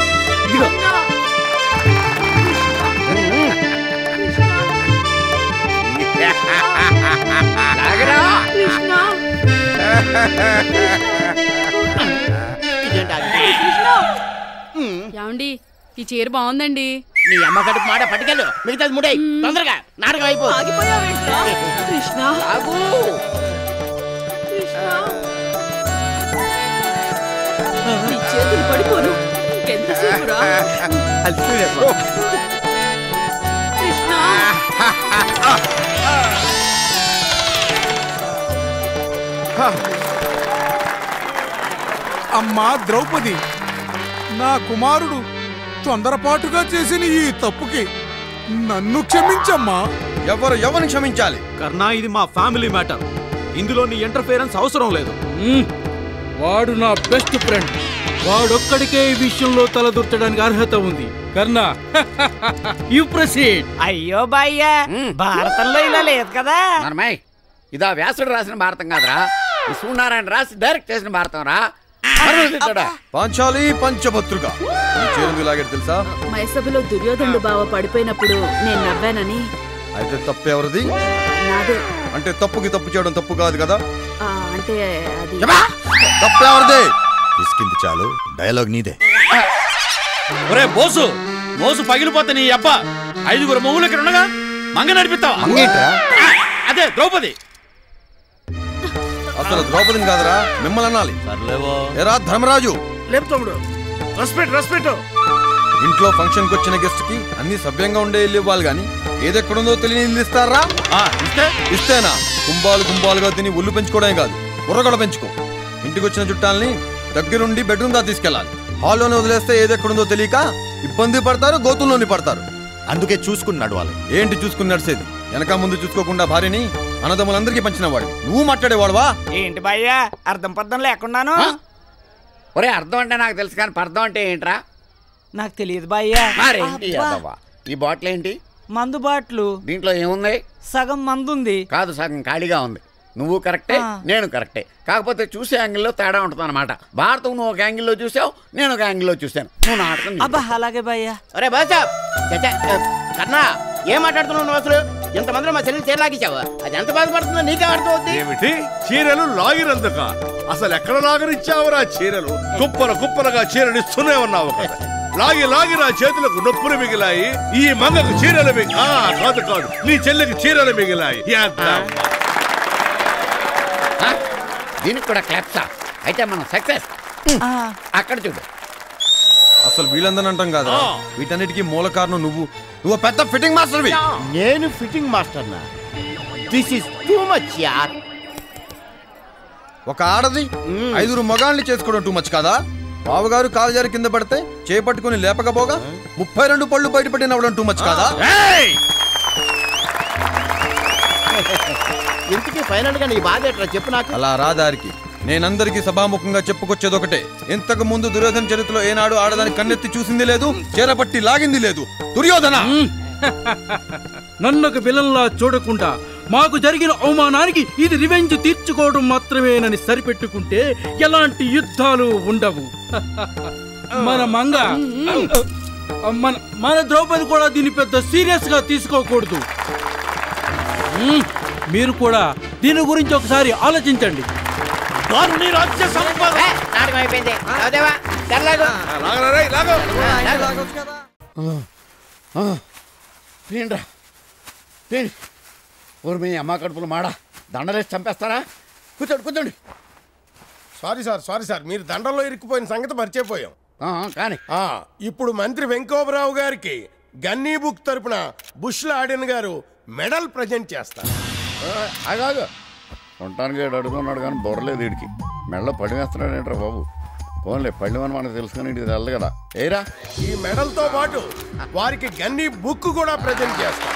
ఏమండి, ఈ చీర బాగుందండి. నీ అమ్మ కడుపు మాట పట్టుకెళ్ళు, మిగతాది ముడై తొందరగా. నాటకం అయిపో. కృష్ణ నీ చేతులు పడిపోను. ఇంకెంతసేపు రా కృష్ణ. అమ్మా ద్రౌపది, నా కుమారుడు తొందరపాటుగా చేసిన ఈ తప్పుకి నన్ను క్షమించమ్మా. ఎవరు ఎవరిని క్షమించాలి? కర్ణా, ఇది మా ఫ్యామిలీ మ్యాటర్. ఇందులో నీ ఇంటర్ఫియరెన్స్ అవసరం లేదు. వాడు నా బెస్ట్ ఫ్రెండ్. వాడొక్కడికే ఈ విషయంలో తలదూర్చడానికి అర్హత ఉంది. కర్ణా, యు ప్రొసీడ్. అయ్యో బాయ్యా, భారతంలో ఇలా లేదు కదా. ఇదా వ్యాసుడు రాసిన భారతం కాదురా, విష్ణునారాయణ రాసి డైరెక్ట్ చేసిన భారతం రా. పాంచాలి పంచభద్రుక తెలుసా? మైసభలో దుర్యోధనుడు బావ పడిపోయినప్పుడు నేను నవ్వానని. అయితే తప్పు ఎవరిది? నాదే. అంటే తప్పుకి తప్పు చేయడం తప్పు కాదు కదా? ఆ, అంటే అది తప్పు ఎవరిది? తీసుకింది చాలు, డైలాగ్ నీదే. ఒరే బోసు, మోసు పగిలిపోతే నీ అబ్బా ఐదుగురు మొగులు ఇక్కడ ఉండగా మంగ నడిపిస్తావా? అదే ద్రౌపది. అసలు ద్రౌపదిని కాదురా, మిమ్మల్ని అనాలి. ఎరా ధర్మరాజు, లేపు తమ్ముడు. Respect respect. ఇంట్లో ఫంక్షన్ కి వచ్చిన గెస్ట్ కి అన్ని సభ్యంగా ఉండే ఇల్లు ఇవ్వాలి గాని ఏదెక్కడుందో తెలియని ఇల్లు ఇస్తారా? ఇస్తే ఇస్తేనా కుంభాలు కుంభాలుగా తిని ఒళ్ళు పెంచుకోవడమే కాదు, బుర్ర పెంచుకో. ఇంటికి వచ్చిన చుట్టాలని దగ్గరుండి బెడ్రూమ్ దా తీసుకెళ్లాలి. హాల్లోనే వదిలేస్తే ఏదెక్కడుందో తెలియక ఇబ్బంది పడతారు, గోతుల్లోని పడతారు. అందుకే చూసుకున్నాడు వాళ్ళు. ఏంటి చూసుకుని నడిచేది? వెనక ముందు చూసుకోకుండా భార్యని అన్నదమ్ములందరికీ పంచిన వాడు నువ్వు మాట్లాడేవాడువా? ఏంటి భయ్యా అర్థం పర్థం లేకున్నాను? ఒరే అర్థం అంటే నాకు తెలుసు కానీ పర్థం అంటే ఏంట్రా? నాకు తెలియదు భయ్యా. ఈ బాటిల్ ఏంటి? మందు బాటిల్. దీంట్లో ఏముంది? సగం మందు ఉంది. కాదు, సగం ఖాళీగా ఉంది. నువ్వు కరెక్టే, నేను కరెక్టే. కాకపోతే చూసే యాంగిల్లో తేడా ఉంటుంది అనమాట. భారతం నువ్వు ఒక యాంగిల్లో చూసావు, నేను ఒక యాంగిల్లో చూసాను. నువ్వు నాటకం. అబ్బా అలాగే భయ్యా. అరే బాసా కన్నా, ఏం మాట్లాడుతున్నావు నువ్వు? అసలు ఇంతమందిలో మా చెల్లి చీర లాగించావు, అది ఎంత బాధపడుతుందో నీకే అర్థమవుతుంది. ఏమిటి చీరలు లాగినందుక? అసలు ఎక్కడ లాగనిచ్చావురా చీరలు? కుప్పల కుప్పలుగా చీరలు ఇస్తూనే ఉన్నావు కదా. లాగి లాగి నా చేతులకు నొప్పులు మిగిలాయి, ఈ మంగకు చీరలు మిగి కాదు కాదు నీ చెల్లికి చీరలు మిగిలాయి. దీనికి కూడా క్లాప్సా? అయితే మనం సక్సెస్. అక్కడ చూడు. అసలు వీళ్ళందరూ అంటాం కాదా, వీటన్నిటికీ మూల కారణం నువ్వు. నువ్వు పెద్ద ఫిట్టింగ్ మాస్టర్వి. నేను ఫిట్టింగ్ మాస్టర్ నా? దిస్ ఇస్ టూ మచ్ యార్. ఒక ఆడది ఐదుగురు మగాళ్ళని చేసుకోవడం టూ మచ్ కాదా? బావగారు కాలు జారి కింద పడితే చేపట్టుకుని లేపకపోగా ముప్పై రెండు పళ్ళు బయటపడి నవ్వడం టూ మచ్ కాదా? ఇంటికి ఫైనల్ గా నీ బాధ ఎట్లా చెప్పు నాకు. అలా రాదారికి నేనందరికీ సభాముఖంగా చెప్పుకొచ్చేది ఒకటే. ఇంతకు ముందు దుర్యోధన చరిత్రలో ఏనాడు ఆడదాన్ని కన్నెత్తి చూసింది లేదు, చేరపట్టి లాగింది లేదు. దుర్యోధన నన్నొక విలన్లా చూడకుండా మాకు జరిగిన అవమానానికి ఇది రివెంజ్ తీర్చుకోవడం మాత్రమేనని సరిపెట్టుకుంటే ఎలాంటి యుద్ధాలు ఉండవు. మన మంగ మన మన ద్రౌపది కూడా దీన్ని పెద్ద సీరియస్ గా తీసుకోకూడదు. మీరు కూడా దీని గురించి ఒకసారి ఆలోచించండి. మీ అమ్మ కడుపులు మాడా దండలేసి చంపేస్తారా? కూర్చోండి కూర్చోండి. సారీ సార్ సారీ సార్ మీరు దండంలో ఇరుక్కుపోయిన సంగతి మర్చిపోయాం. కానీ ఇప్పుడు మంత్రి వెంకోబరావు గారికి గన్నీ బుక్ తరపున బుష్ల ఆడిన్ గారు మెడల్ ప్రజెంట్ చేస్తారు. ఆగాగు ఉండటానికి అడుగుతున్నాడు కానీ బొరలేదు వీడికి. మెడలో పడి వేస్తున్నాడు ఏంట్రా బాబు? పోన్లే పళ్ళమని మనకు తెలుసుకుని ఇది తెల్లదు కదా. ఏరా ఈ మెడల్ తో పాటు వారికి గన్నీ బుక్ కూడా ప్రజెంట్ చేస్తారు.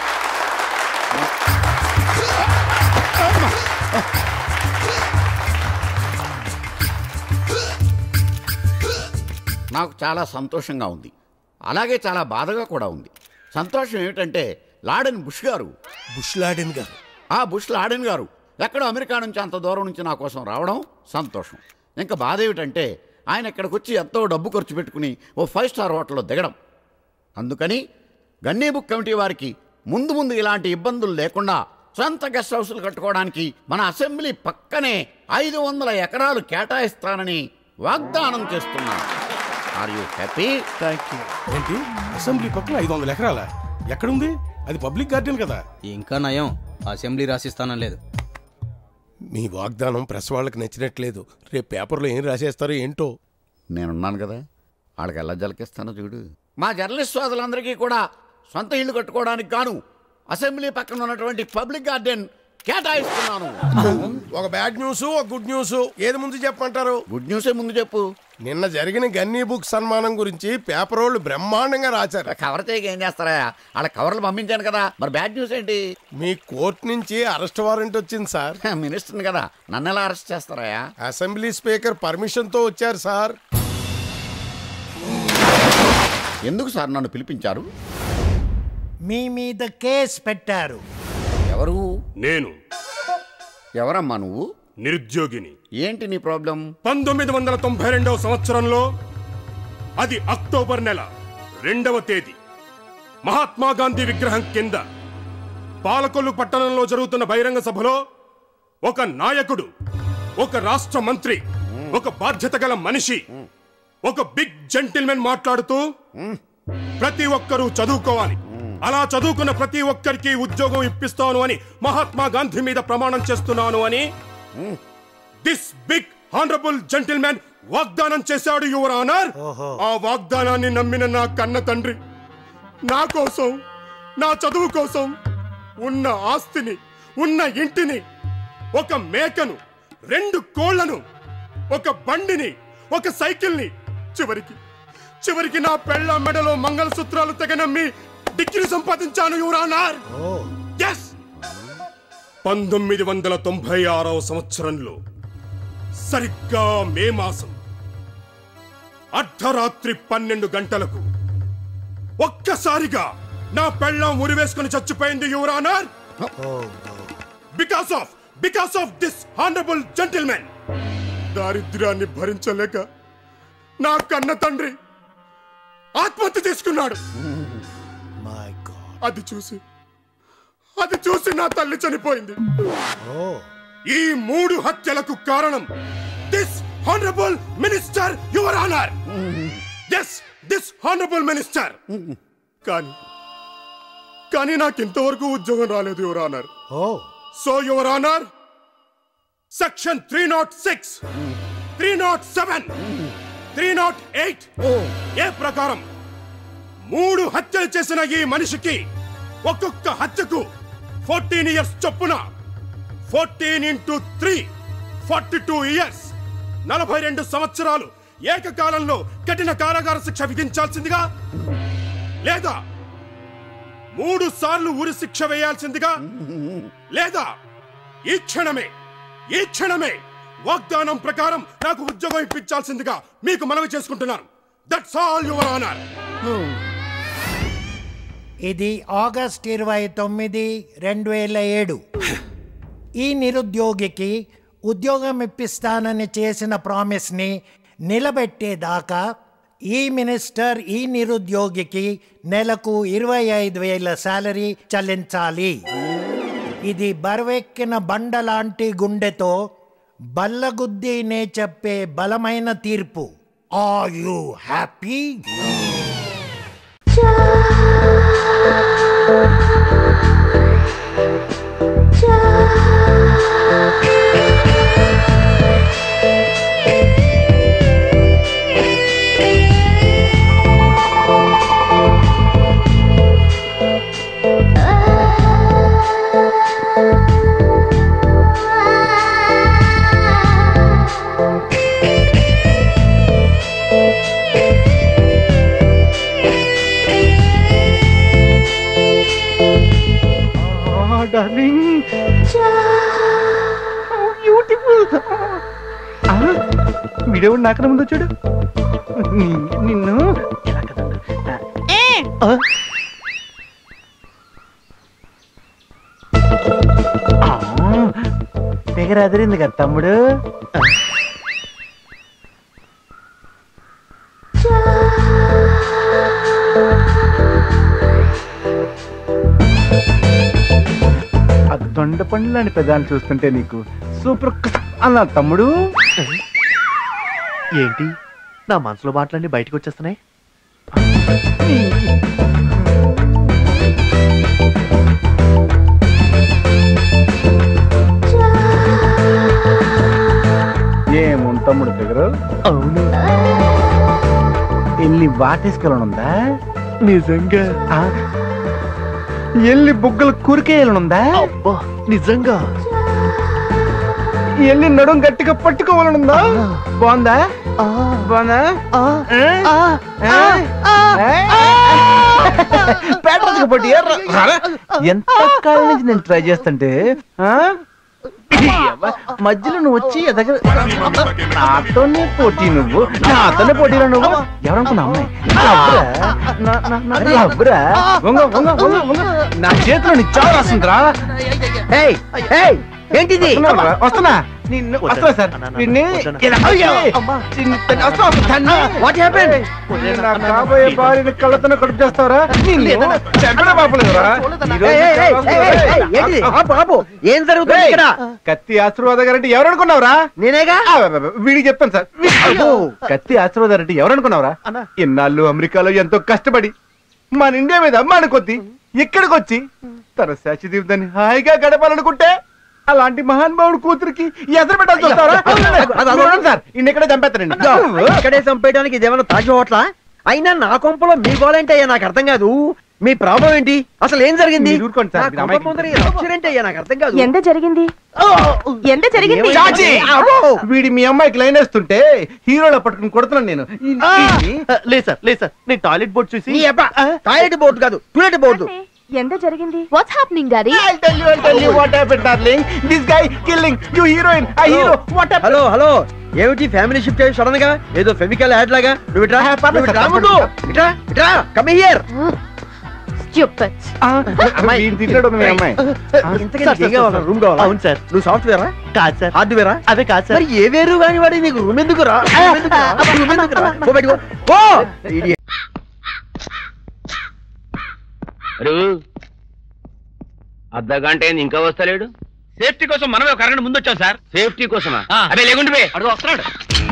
నాకు చాలా సంతోషంగా ఉంది, అలాగే చాలా బాధగా కూడా ఉంది. సంతోషం ఏమిటంటే లాడెన్ బుష్ గారు బుష్ లాడెన్ గారు ఆ బుష్ లాడెన్ గారు ఎక్కడో అమెరికా నుంచి అంత దూరం నుంచి నా కోసం రావడం సంతోషం. ఇంకా బాధ ఏమిటంటే ఆయన ఇక్కడికి వచ్చి ఎంతో డబ్బు ఖర్చు పెట్టుకుని ఓ ఫైవ్ స్టార్ హోటల్లో దిగడం. అందుకని గన్నీ బుక్ కమిటీ వారికి ముందు ముందు ఇలాంటి ఇబ్బందులు లేకుండా సొంత గెస్ట్ హౌస్లు కట్టుకోవడానికి మన అసెంబ్లీ పక్కనే ఐదు వందల ఎకరాలు కేటాయిస్తానని వాగ్దానం చేస్తున్నాను. Are you happy? Thank you. ఏంటి అసెంబ్లీ పక్కన ఐదు వందల ఎకరాల ఎక్కడుంది? అది పబ్లిక్ గార్డెన్ కదా. ఇంకా నయం, అసెంబ్లీ రాసిస్తానం లేదు. మీ వాగ్దానం ప్రెస్ వాళ్ళకి నచ్చినట్లేదు. రేపు పేపర్లో ఏం రాసేస్తారో ఏంటో. నేనున్నాను కదా, వాళ్ళకి ఎలా జలకిస్తానో చూడు. మా జర్నలిస్ట్ సోదరులందరికీ కూడా సొంత ఇల్లు కట్టుకోవడానికి గాను అసెంబ్లీ పక్కన ఉన్నటువంటి పబ్లిక్ గార్డెన్ కేటాయిస్తున్నాను. ఒక బ్యాడ్ న్యూస్, ఒక గుడ్ న్యూస్, ఏది ముందు చెప్పమంటారు? గుడ్ న్యూసే ముందు చెప్పు. నిన్న జరిగిన గన్నీ బుక్ సన్మానం గురించి పేపర్ వాళ్ళు బ్రహ్మాండంగా రాశారు. కవర్ చేయక ఏం చేస్తారా? వాళ్ళ కవర్లు పంపించాను కదా, మరి బ్యాడ్ న్యూస్ ఏంటి? మీ కోర్టు నుంచి అరెస్ట్ వారెంట్ వచ్చింది సార్. మినిస్టర్ని కదా, నన్ను ఎలా అరెస్ట్ చేస్తారా? అసెంబ్లీ స్పీకర్ పర్మిషన్ తో వచ్చారు సార్. ఎందుకు సార్ నన్ను పిలిపించారు? మీ మీద కేసు పెట్టారు. ఎవరు? నేను. ఎవరమ్మా నువ్వు? నిరుద్యోగిని. ఏంటి నీ ప్రాబ్లం? పంతొమ్మిది వందల తొంభై రెండవ సంవత్సరంలో అది అక్టోబర్ నెల రెండవ తేదీ మహాత్మా గాంధీ విగ్రహం కింద పాలకొల్లు పట్టణంలో జరుగుతున్న బహిరంగ సభలో ఒక నాయకుడు, ఒక రాష్ట్ర మంత్రి, ఒక బాధ్యత గల మనిషి, ఒక బిగ్ జెంటిల్మెన్ మాట్లాడుతూ ప్రతి ఒక్కరూ చదువుకోవాలి, అలా చదువుకున్న ప్రతి ఒక్కరికి ఉద్యోగం ఇప్పిస్తాను అని మహాత్మా గాంధీ మీద ప్రమాణం చేస్తున్నాను అని దిస్ బిగ్ హానరబుల్ జెంటిల్మెన్ వాగ్దానం చేశాడు యువర్ ఆనర్. ఆ వాగ్దానాన్ని నమ్మిన నా కన్న తండ్రి నా కోసం, నా చదువు కోసం ఉన్న ఆస్తిని, ఉన్న ఇంటిని, ఒక మేకను, రెండు కోళ్లను, ఒక బండిని, ఒక సైకిల్ని, చివరికి చివరికి నా పెళ్ళ మెడలో మంగళసూత్రాలు తెగనమ్మి డిగ్రీ సంపాదించాను యువర్ ఆనర్. yes పంతొమ్మిది వందల తొంభై ఆరవ సంవత్సరంలో సరిగ్గా మే మాసం అర్ధరాత్రి పన్నెండు గంటలకు ఒక్కసారిగా నా పెళ్ళం ఉరివేసుకుని చచ్చిపోయింది your honour. Because of because of this honourable gentlemen. దారిద్ర్యాన్ని భరించలేక నా కన్న తండ్రి ఆత్మహత్య చేసుకున్నాడు. అది చూసి అది చూసి నా తల్లి చనిపోయింది. ఈ మూడు హత్యలకు కారణం this honourable minister your honour. yes this honourable minister. కానీ కానీ నాకు ఇంతవరకు ఉద్యోగం రాలేదు your honour. So your honour, section three not six three not seven three not eight A ప్రకారం మూడు హత్యలు చేసిన ఈ మనిషికి ఒక్కొక్క హత్యకు ఫోర్టీన్ ఇయర్స్ చొప్పున fourteen into three forty two years నలభై రెండు సంవత్సరాలు ఏకకాలంలో కఠిన కారాగార శిక్ష విధించాల్సిందిగా, లేదా మూడు సార్లు ఉరి శిక్ష వేయాల్సిందిగా, లేదా ఈ క్షణమే ఈ క్షణమే వాగ్దానం ప్రకారం నాకు ఉద్యోగం ఇప్పించాల్సిందిగా మీకు మనవి చేసుకుంటున్నాను. That's all your honour. ఇది ఆగస్ట్ ఇరవై తొమ్మిది రెండు వేల ఏడు. ఈ నిరుద్యోగికి ఉద్యోగం ఇప్పిస్తానని చేసిన ప్రామిస్ని నిలబెట్టేదాకా ఈ మినిస్టర్ ఈ నిరుద్యోగికి నెలకు ఇరవై ఐదు వేల శాలరీ చెల్లించాలి. ఇది బరువెక్కిన బండ లాంటి గుండెతో బల్లగుద్ది నే చెప్పే బలమైన తీర్పు. Are you happy? వీడేవాడు నాకన్నా ముందు వచ్చాడు. నిన్ను దగ్గర అదిరింది కదా తమ్ముడు. ఆ దొండ పండు లాంటి పెదాన్ని చూస్తుంటే నీకు సూపర్ అన్నా తమ్ముడు. ఏంటి నా మనసులో మాటలన్నీ బయటకు వచ్చేస్తున్నాయి? ఏముంది తమ్ముడు దగ్గర? అవును, ఎల్లి వాటేసుకెళ్ళనుందా? నిజంగా? ఎల్లి బుగ్గలు కురికేయాలనుందా? అబ్బా నిజంగా? వెళ్ళి నడుం గట్టిగా పట్టుకోవాలనుందా? బాగుందా బాగుందా? పేటకు పట్టి ఎంత కాలం నుంచి నేను ట్రై చేస్తుంటే మధ్యలో నువ్వు వచ్చి దగ్గర నాతోనే పోటీ, నువ్వు నాతోనే పోటీలో నువ్వు ఎవరనుకున్నా అమ్మాయి నా చేతిలో నీ చావు రాస్తుందిరా. ఏంటిది? వస్తున్నా వస్తున్నా సార్. కాబోయే భార్యని కళ్ళతోనే కడుపు చేస్తావరా? బాబు ఏం జరుగుతుంది ఇక్కడ? కత్తి ఆశీర్వాద గారంటే ఎవరనుకున్నావురా? నేనేగా. వీడికి చెప్తాను సార్. కత్తి ఆశీర్వాద గారంటే ఎవరనుకున్నావురా? ఇన్నాళ్ళు అమెరికాలో ఎంతో కష్టపడి మన ఇండియా మీద అమ్మాని కొద్ది ఇక్కడికి వచ్చి తన శాశ్వతీర్థాన్ని హాయిగా గడపాలనుకుంటే అలాంటి మహానుభావుడు కూతురికి ఎదురు పెట్టాల్సి వస్తారా సార్? ఇక్కడే చంపేస్తానండి. ఇక్కడే చంపేయడానికి ఇదేమన్నా తాజ్ హోటల్? అయినా నా కొంపలో మీ గోలేంటి అయ్యా నాకు అర్థం కాదు. మీ ప్రాబ్లం ఏంటి? అసలు ఏం జరిగింది? నాకు అర్థం కాదు. ఎంత జరిగింది? ఎంత జరిగింది? వీడి మీ అమ్మాయికి లైన్ వేస్తుంటే హీరోలో పట్టుకుని కొడుతున్నాను నేను. లేదు సార్ లేదు సార్, నేను టాయిలెట్ బోర్డు చూసి. టాయిలెట్ బోర్డు కాదు, టూలెట్ బోర్డు. ఎంత జరిగింది? What's happening daddy? I'll tell you, I'll tell you what happened, darling. This guy killing you heroine, a hero. What happened? Hello hello ఏమిటి family shift అయ్యి sudden గా ఏదో ఫెమికల్ add లాగా? నువ్వు ఇట్రా ఇట్రా ఇట్రా కమ్ హియర్. స్టూపిడ్. అమ్మాయి తిన్నాడు మీ అమ్మాయి. ఇంతకీ ఏం కావాలి? రూమ్ కావాలా? అవును సార్. నువ్వు సాఫ్ట్వేరా? కాదు సార్. హార్డ్వేరా? అదే కాదు సార్. మరి ఏ వేరు కాని వాడి నీకు రూమ్ ఎందుకు రా? రూమ్ ఎందుకు రా? పో బయటికి పో. అర్ధ గంట ఏంది ఇంకా వస్తలేడు? సేఫ్టీ కోసం మనమే ఒక అరగంట ముందు వచ్చాం సార్. సేఫ్టీ కోసమా? అదే లేకుంటే అడుగు వస్తున్నాడు.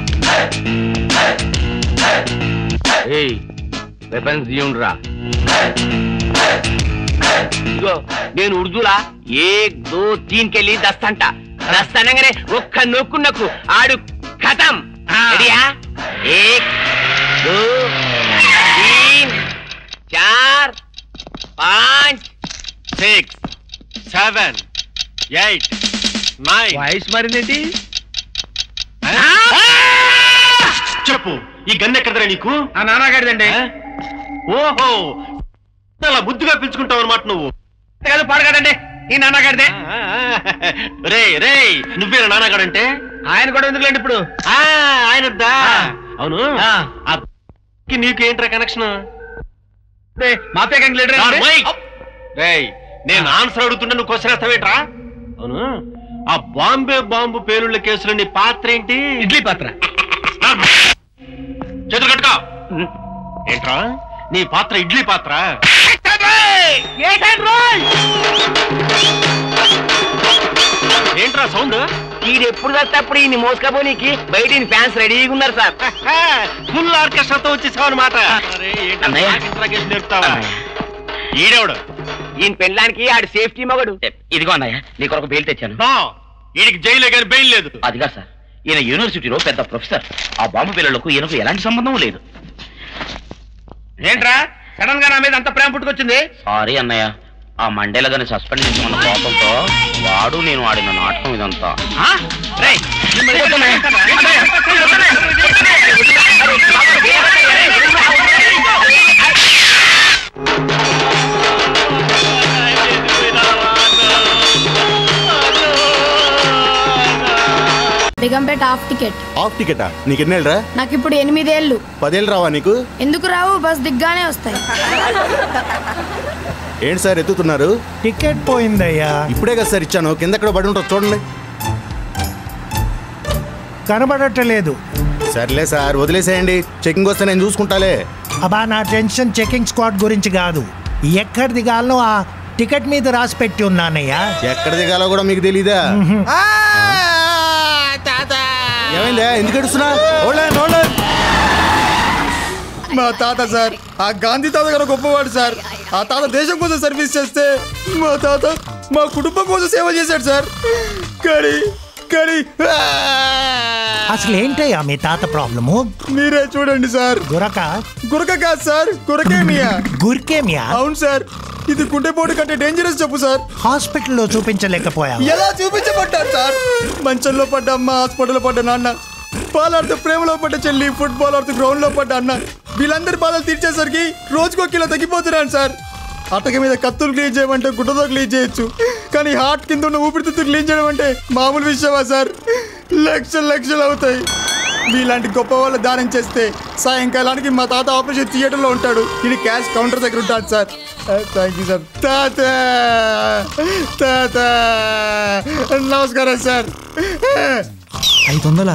ఏయ్ వెపన్స్ తీయండిరా. ఇగో నేను ఉర్దూలా ఏక్ దో తీన్ కెళ్ళి దస్తంట దస్తనగానే ఒక్క నొక్కున్నకు ఆడు ఖతం. రెడీయా? ఏక్ దో తీన్ చార్ పాంచ్ six seven eight nine. Voice మారిందేంటి? చెప్పు, ఈ గన్ ఎక్కడరా నీకు? ఆ నాన్నగారిదండి. ఓహో, అలా ముద్దుగా పిలుచుకుంటావు అనమాట నువ్వు. కాదు పాడగాడండి, ఈ నాన్నగారిదే. రే రే నువ్వేనా నాన్నగాడంటే? ఆయన కూడా ఎందుకులేండి ఇప్పుడు. ఆయనద్దా? అవును. నీకు ఏంట్రా కనెక్షన్? Mafia gang leader. రేయ్ నేను ఆన్సర్ అడుగుతుంటే నువ్వు క్వశ్చన్ వేస్తావేట్రా? అవును, ఆ బాంబే బాంబు పేలుళ్ల కేసులో నీ పాత్ర ఏంటి? ఇడ్లీ పాత్ర. చేతులు కట్టుకో. ఏంట్రా నీ పాత్ర? ఇడ్లీ పాత్ర. ఏంట్రా సౌండ్? ఇది ఎప్పుడు తప్పుడు ఈ మోసుకపోనీకి బయట ఫ్యాన్స్ రెడీగా ఉన్నారు సార్. ఫుల్ ఆర్కెస్ట్రాతో వచ్చేసావు అనమాట. నేర్పుతావా? ఈడెవడు? ఈయన పెళ్ళడానికి ఆడు సేఫ్టీ మగడు. ఇదిగో అన్నయ్య నీకు ఒక బెయిల్ తెచ్చాను. ఈయనకి జైలే కానీ బెయిల్ లేదు. అదిగా సార్, ఈయన యూనివర్సిటీలో పెద్ద ప్రొఫెసర్. ఆ బాంబు పిల్లలకు ఈయనకు ఎలాంటి సంబంధం లేదు. ఏంట్రా సడన్ గా నా మీద అంత ప్రేమ పుట్టుకొచ్చింది? సారీ అన్నయ్య, ఆ మండేల గారిని సస్పెండ్ చేసిన కోపంతో వాడు నేను ఆడిన నాటకం ఇదంతా. Begumpet half ticket. హాఫ్ టికెటా? నీకు ఎన్నేళ్ళు రా? నాకు ఇప్పుడు ఎనిమిదేళ్ళు. పదేళ్ళు రావా నీకు? ఎందుకు రావు? బస్ దిగ్గానే వస్తాయి. ఏంటి సార్ ఎత్తుతున్నారు? టికెట్ పోయిందయ్యా. ఇప్పుడే కదా సార్ ఇచ్చాను, కింద ఎక్కడ పడి ఉంటుంది చూడండి. కనబడట్లేదు. సర్లే సార్ వదిలేసేయండి, చెకింగ్ వస్తే నేను చూసుకుంటాలే. అబ్బా నా టెన్షన్ చెకింగ్ స్క్వాడ్ గురించి కాదు, ఎక్కడ దిగాలో ఆ టికెట్ మీద రాసి పెట్టి ఉన్నానయ్యా. ఎక్కడ దిగాలో కూడా మీకు తెలీదా? ఏమైందా? ఎందుకు ఏడుస్తున్నా? మా తాత సార్, ఆ గాంధీ తాత గారు గొప్పవాడు సార్. ఆ తాత దేశం కోసం సర్వీస్ చేస్తే మా తాత మా కుటుంబం కోసం సేవ చేశాడు సార్. కానీ కానీ అసలు ఏంటయ్యా మీ తాత ప్రాబ్లము? మీరే చూడండి సార్. గురక? గురక కాదు సార్, గురకేమియా. గురికేమియా? అవును సార్. ఇది గుండెపోటు కంటే డేంజరస్ చెప్పు సార్. హాస్పిటల్లో చూపించలేకపోయా? ఎలా చూపించబడ్డారు సార్? మంచంలో పడ్డ అమ్మ, హాస్పిటల్లో పడ్డ నాన్న, బాలాడుతూ ప్రేమలో పడ్డ చెల్లి, ఫుట్బాల్ ఆడుతూ గ్రౌండ్ లో పడ్డ అన్న, వీళ్ళందరి బాధలు తీర్చేసరికి రోజుకో కిలో తగ్గిపోతున్నాను సార్. అటక మీద కత్తులు క్లీన్ చేయమంటే గుడ్డతో క్లీన్ చేయొచ్చు, కానీ హార్ట్ కింద ఉన్న ఊపిరితిత్తులు క్లీన్ చేయడం అంటే మామూలు విషయమా సార్? లక్షలు లక్షలు అవుతాయి. మీలాంటి గొప్ప వాళ్ళు దానం చేస్తే సాయంకాలానికి మా తాత ఆపరేషన్ థియేటర్లో ఉంటాడు, ఇది క్యాష్ కౌంటర్ దగ్గర ఉంటాడు సార్. Thank you sir. తాత తాత నమస్కారం సార్. ఐదు వందలా?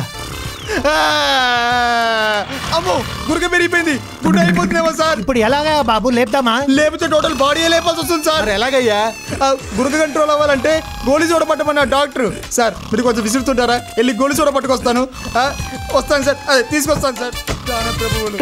అమ్మో గురక పెరిగిపోయింది, గుడ్డ అయిపోతుందేమో సార్. ఇప్పుడు ఎలాగా బాబు, లేపుదామా? లేపితే టోటల్ బాడీ లేపాల్సి వస్తుంది సార్. ఎలాగయ్యా? గురక కంట్రోల్ అవ్వాలంటే గోళీ చూడ పట్టమన్న డాక్టర్ సార్. మీరు కొంచెం విసురుతుంటారా? వెళ్ళి గోళీ చూడ పట్టుకొస్తాను. వస్తాను సార్, అదే తీసుకొస్తాను సార్. ప్రభువులు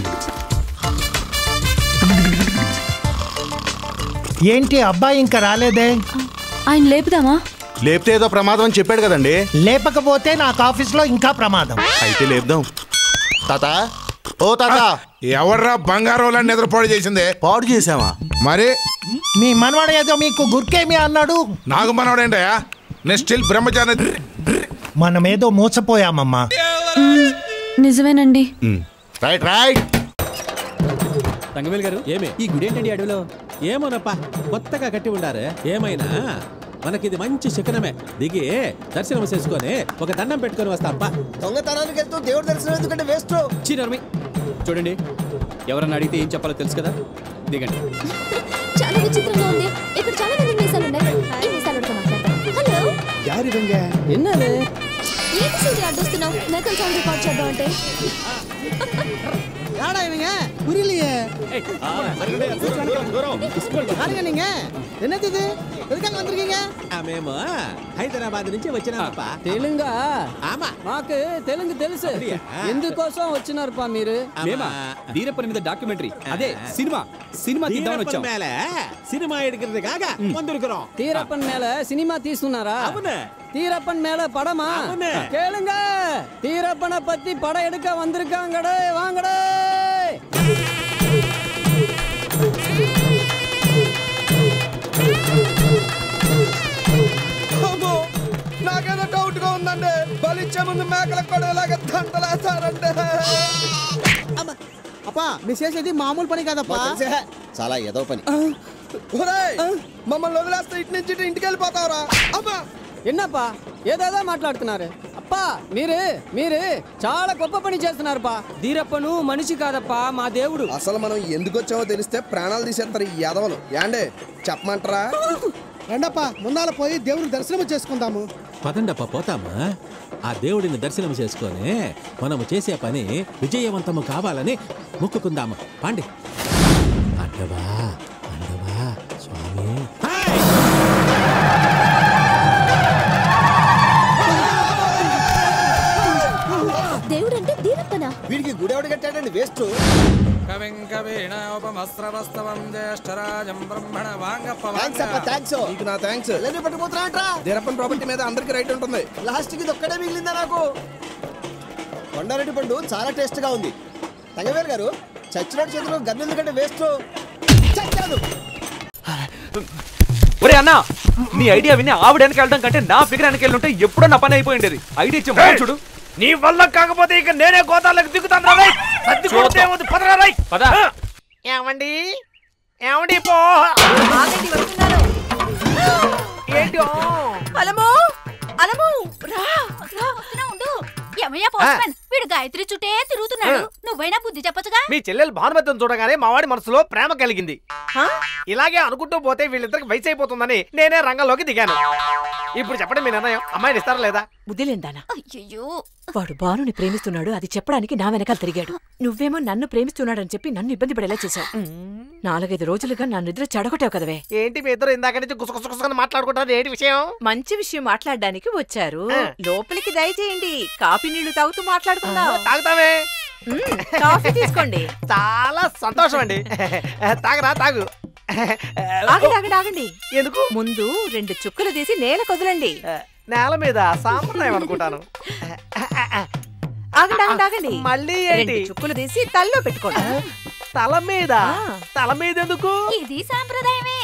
ఏంటి అబ్బాయి ఇంకా రాలేదే? ఆయన లేపుదామా? లేపితే ఏదో ప్రమాదం అని చెప్పాడు కదండి. లేపకపోతే నాకు ఆఫీస్లో ఇంకా ప్రమాదం. అయితే లేపుదాం. తాత, ఓ తాత, ఎవర్రా బంగారం నిద్రపాడు చేసిందే? పాడు చేసావా? మరి మీ మనవాడు ఏదో మీకు గుర్కేమి అన్నాడు. నాకు మనవాడేంటయా? నేను స్టిల్ బ్రహ్మచారి. మనమేదో మోసపోయామమ్మా. నిజమేనండి. Right right. తంగవేలు గారు, ఏమే ఈ గుడి ఏంటండి అడవిలో? ఏమోనప్పా, కొత్తగా కట్టి ఉండారు. ఏమైనా మనకిది మంచి శకనమే. దిగి దర్శనం చేసుకొని ఒక దండం పెట్టుకొని వస్తాప్ప. దొంగతనానికి వెళ్తూ దేవుడి దర్శనం ఎందుకంటే వేస్ట్. చీనర్మి చూడండి, ఎవరన్నా అడిగితే ఏం చెప్పాలో తెలుసు కదా. దిగండి. చాలా విచిత్రంగా ఉంది. ఇక్కడ చాలా మంది మీసాలు ఉన్నాయి. ఈ మీసాలతో మాట్లాడతాం. హలో యారు ఇవంగ ఎన్నాలే ఏంటి సీజన్ అడ్డొస్తున్నావు? నకల్ సాంగ్ రికార్డ్ చేద్దాం అంటే யாடா இவங்க புரியலையே. யாருங்க நீங்க? என்னது இது? எதுக்காக வந்திருக்கீங்க? మేము హైదరాబాద్ నుంచి వచ్చినామప్ప. తెలుగా? ఆమా, మాకు తెలుగు తెలుసు. ఎందుకోసం వచ్చినారుపా మీరు? మేమా వీరప్పన్ మీద డాక్యుమెంటరీ, అదే సినిమా సినిమా తీద్దామని వచ్చాం. మేల సినిమా எடுக்கிறதுக்காக வந்திருக்கிறோம். తీరప్పన్ మేల సినిమా తీస్తున్నారా? అవును. తీరప్పన్ మేல படமா? கேளுங்க, తీరప్పனை பத்தி படம் எடுக்க வந்திருக்காங்கடே, வாங்கடே. నాకేదో డౌట్ గా ఉందండి. బలిచ్చే ముందు మేకల కొడవలాగా దండలేస్తారంటే. అప్పా మీ చేసేది మామూలు పని కాదప్పా, చాలా ఏదో పని. మమ్మల్ని వదిలేస్తే ఇటు నుంచి ఇంటికి వెళ్ళిపోతావరా? అబ్బా ఎన్నప్పా ఏదేదో మాట్లాడుతున్నారు. అప్పా మీరు మీరు చాలా గొప్ప పని చేస్తున్నారుపా. దీరప్పను మనిషి కాదప్పా, మా దేవుడు. అసలు మనం ఎందుకు వచ్చామో తెలిస్తే ప్రాణాలు తీసేస్తారు ఈ యాదవలు. యాండే చెప్పమంటారా? రండప్పా ముందాల పోయి దేవుని దర్శనం చేసుకుందాము. పదండప్ప పోతామా. ఆ దేవుడిని దర్శనం చేసుకొని మనము చేసే పని విజయవంతము కావాలని మొక్కుకుందాము. పాండి అంటవా అంటవా స్వామి. దేవుడంటే దీరప్పనా? వీడికి గుడి ఎవడు కట్టాడండి వేస్ట్. కవిం కవీణ ఉపమస్రవస్తవం జ్యేష్ఠరాజం బ్రహ్మణ వాంగప్ప. థాంక్స్ అప్ప, థాంక్స్. నీకు నా థాంక్స్. లేని పట్టుకుపోతున్నాంట్రా. దీరప్పన్ ప్రాపర్టీ మీద అందరికి రైట్ ఉంటుంది. లాస్ట్ కి ఇది ఒక్కడే మిగిలిందా నాకు? కొండారెడ్డి పండు చాలా టేస్ట్ గా ఉంది. తంగవేలు గారు, చచ్చినోడి చేతిలో గన్ను ఎందుకంటే వేస్ట్. చచ్చాను. ఒరే అన్న, నీ ఐడియా విని ఆవిడ వెనక వెళ్ళడం కంటే నా ఫిగర్ వెనక వెళ్ళుంటే ఎప్పుడో నా పని అయిపోయింది. ఐడియా ఇచ్చే చూడు. నీ వల్ల కాకపోతే ఇక నేనే గోతాలకు దిగుతాను. ఏమండి ఏమండి పో ఏంటి? అలమో అలమో రా రా ఉండు. ఏమయ్యా పోస్ట్‌మ్యాన్, వీడు గాయత్రి చుట్టే తిరుగుతున్నాడు. నువ్వైనా బుద్ధి చెప్పొచ్చుగా. మీ చెల్లెలు భానుమతిని చూడగానే మావాడి మనసులో ప్రేమ కలిగింది. ఇలాగే అనుకుంటూ పోతే వీళ్ళిద్దరికి వయసు అయిపోతుందని నేనే రంగంలోకి దిగాను. ఇప్పుడు చెప్పండి మీ నిర్ణయం. అమ్మాయిని ఇస్తారా లేదా? బుద్ధి లేదానా? అయ్యో, వాడు బాలుని ప్రేమిస్తున్నాడు అది చెప్పడానికి నా వెనకాల తిరిగాడు. నువ్వేమో నన్ను ప్రేమిస్తున్నాడని చెప్పి నన్ను ఇబ్బంది పడేలా చేశావు. నాలుగైదు రోజులుగా నా నిద్ర చెడగొట్టావు కదవే. ఏంటి మీ ఇద్దరు ఇందాక నుంచి గుసగుసగుసని మాట్లాడుకుంటారు? ఏంటి విషయం? మంచి విషయం మాట్లాడడానికి వచ్చారు. లోపలికి దయచేయండి. కాఫీ నీళ్లు తాగుతూ మాట్లాడుకుందాం. తాగుతావే. కాఫీ తీసుకోండి. చాలా సంతోషం అండి. తాగరా తాగు. ఆగండి ఆగండి ఆగండి. ఎందుకు? ముందు రెండు చుక్కలు తీసి నేల కొదలండి. నేల మీద సాంప్రదాయం అనుకుంటాను. ఆగండి ఆగండి ఆగండి. మళ్ళీ రెండు చుక్కలు తీసి తల్లో పెట్టుకోండి. తల మీద తల మీద ఎందుకు? ఇది సాంప్రదాయమే.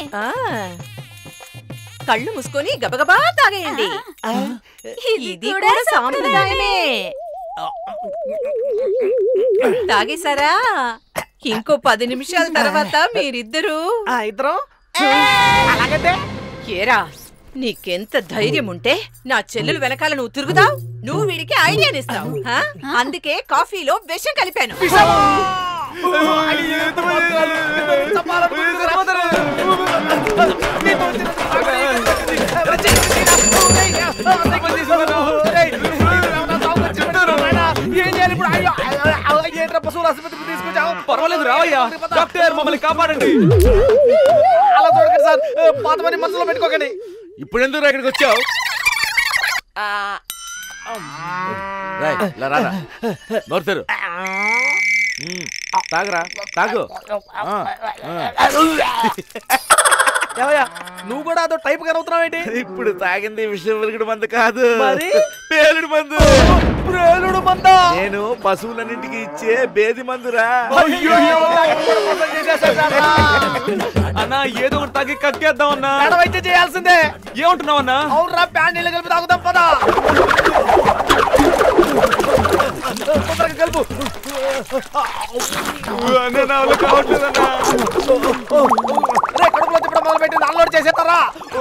కళ్ళు మూసుకొని గబగబా తాగేయండి. ఇది కూడా సాంప్రదాయమే. తాగేశారా? ఇంకో పది నిమిషాల తర్వాత మీరిద్దరూ ఇద్దరు అలాగంటే ఏరా, నీకెంత ధైర్యం ఉంటే నా చెల్లెలు వెనకాల నువ్వు తిరుగుతావు, నువ్వు వీడికి ఐడియానిస్తావు. అందుకే కాఫీలో విషం కలిపాను. పశువుల ఆసుపత్రికి తీసుకొచ్చావు. పర్వాలేదు రావయ్యా, డాక్టర్ మమ్మల్ని కాపాడండి. అలా చూడకండి సార్, పాత పని మనసులో పెట్టుకోకండి. ఇప్పుడు ఎందుకు ఇక్కడికి వచ్చావు? నోరుతారు తాగరా, తాగు. ఏవయ్యా, నువ్వు కూడా అదో టైప్ గా అవుతున్నావు ఏంటి? ఇప్పుడు తాగింది విషయం వెలుగుడు మందు కాదు, మరి పేలుడు మందు. పేలుడు మందా? నేను పశువులన్నింటికి ఇచ్చే బేది మందురా. అన్నా ఏదో ఒకటి తాగి కక్కేద్దాం అన్నా. అయితే చేయాల్సిందే. ఏమంటున్నావు అన్నా? అవునరా, ప్యాన్ నీళ్ళు కలిపి తాగుదాం పదా. కలుపు కావట్లేదన్నా. కడుపులో తిప్పడం మొదలు పెట్టి అన్లోడ్ చేసేస్తారా?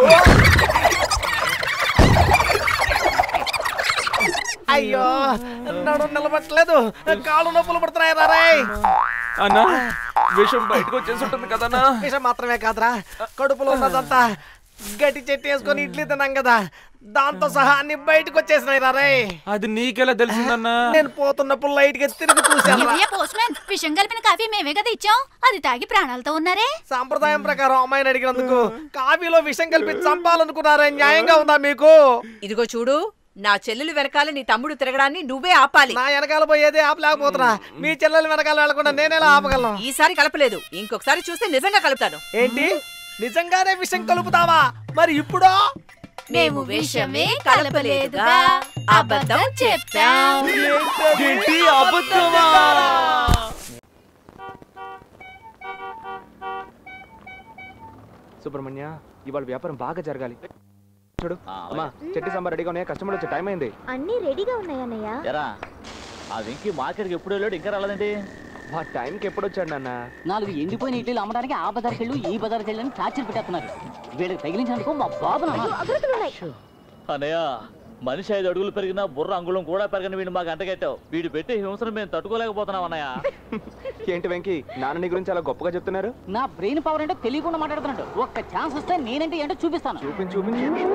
అయ్యో, నడు నిలబట్టలేదు, కాళ్ళు నొప్పులు పడుతున్నాయి రా. అన్నా విషం బయటకు వచ్చేసి ఉంటుంది కదన్నా. విషం మాత్రమే కాదురా, కడుపులో ఉన్నదంతా గట్టి చెట్టు వేసుకొని ఇడ్లీ తిన్నాం కదా, దాంతో సహా అన్ని బయటకు వచ్చేసినాయి రే. అది నీకెలా తెలిసిందన్నా? నేను పోతున్నప్పుడు లైట్ గా తిరిగి చూశాను. విషం కలిపిన కాఫీ మేమే కదా ఇచ్చాం, అది తాగి ప్రాణాలతో ఉన్నారే. సాంప్రదాయం ప్రకారం అమ్మాయిని అడిగినందుకు కాఫీలో విషం కలిపి చంపాలనుకున్నారే, న్యాయంగా ఉందా మీకు? ఇదిగో చూడు, నా చెల్లెలు వెనకాల నీ తమ్ముడు తిరగడాన్ని నువ్వే ఆపాలి. నా వెనకాల పోయేదే ఆపలేకపోతున్నా, మీ చెల్లెలు వెనకాల వెళ్లకుండా నేనేలా ఆపగలను? ఈసారి కలపలేదు, ఇంకొకసారి చూస్తే నిజంగా కలుపుతాను. ఏంటి, నిజంగానే విషం కలుపుతావా? మరి ఇప్పుడు మేము విషమే కలపలేదుగా, అబద్ధం చెప్పాం. ఏంటి అబద్ధమా? సుబ్రహ్మణ్య, ఇవాళ వ్యాపారం బాగా జరగాలి. చూడు అమ్మా, చెట్టి సాంబార్ రెడీగా ఉన్నాయి, కస్టమర్ వచ్చే టైం అయింది. అన్ని రెడీగా ఉన్నాయన్నయ్య. ఎరా ఆ వెంకీ మార్కెట్కి ఎప్పుడు వెళ్ళాడు, ఇంకా రాలేదండి? మా టైంకి ఎప్పుడు వచ్చాడు నాన్న? నాలుగు ఎండిపోయిన ఇడ్లీలు అమ్మడానికి ఆ బజార్కి వెళ్ళు ఈ బజార్కి వెళ్ళని టార్చర్ పెట్టేస్తున్నారు. వీళ్ళకి తగిలించేందుకు మా బాబు అన్నయ్య, మనిషి ఐదు అడుగులు పెరిగినా బుర్ర అంగుళం కూడా పెరగని వీడు మాకు అంటగట్టావు. వీడు పెట్టే హింసను మేము తట్టుకోలేకపోతున్నాం అన్నయ్య. ఏంటి వెంకీ, నాన్న నీ గురించి అలా గొప్పగా చెప్తున్నారు? నా బ్రెయిన్ పవర్ అంటే తెలియకుండా మాట్లాడుతున్నాడు. ఒక్క ఛాన్స్ వస్తే నేనంటే ఏంటో చూపిస్తాను. చూపించు చూపించు.